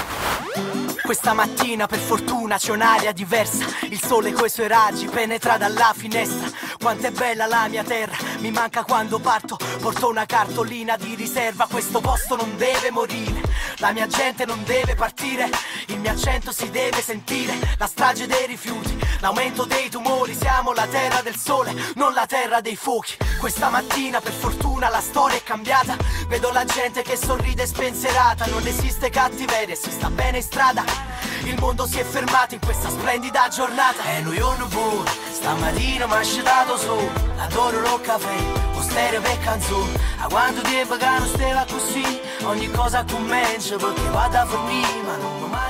Questa mattina per fortuna c'è un'aria diversa, il sole coi suoi raggi penetra dalla finestra. Quanto è bella la mia terra, mi manca quando parto, porto una cartolina di riserva. Questo posto non deve morire, la mia gente non deve partire, il mio accento si deve sentire. La strage dei rifiuti, l'aumento dei tumori, siamo la terra del sole, non la terra dei fuochi. Questa mattina per fortuna la storia è cambiata, vedo la gente che sorride spensierata. Non esiste cattiveria, si sta bene in strada, il mondo si è fermato in questa splendida giornata. E noi on board, stamattina mi ha asciutato su, adoro lo caffè, o stereo per canzone. A quanto tempo che non stava così, ogni cosa comincia perché vado a fornire, ma non mi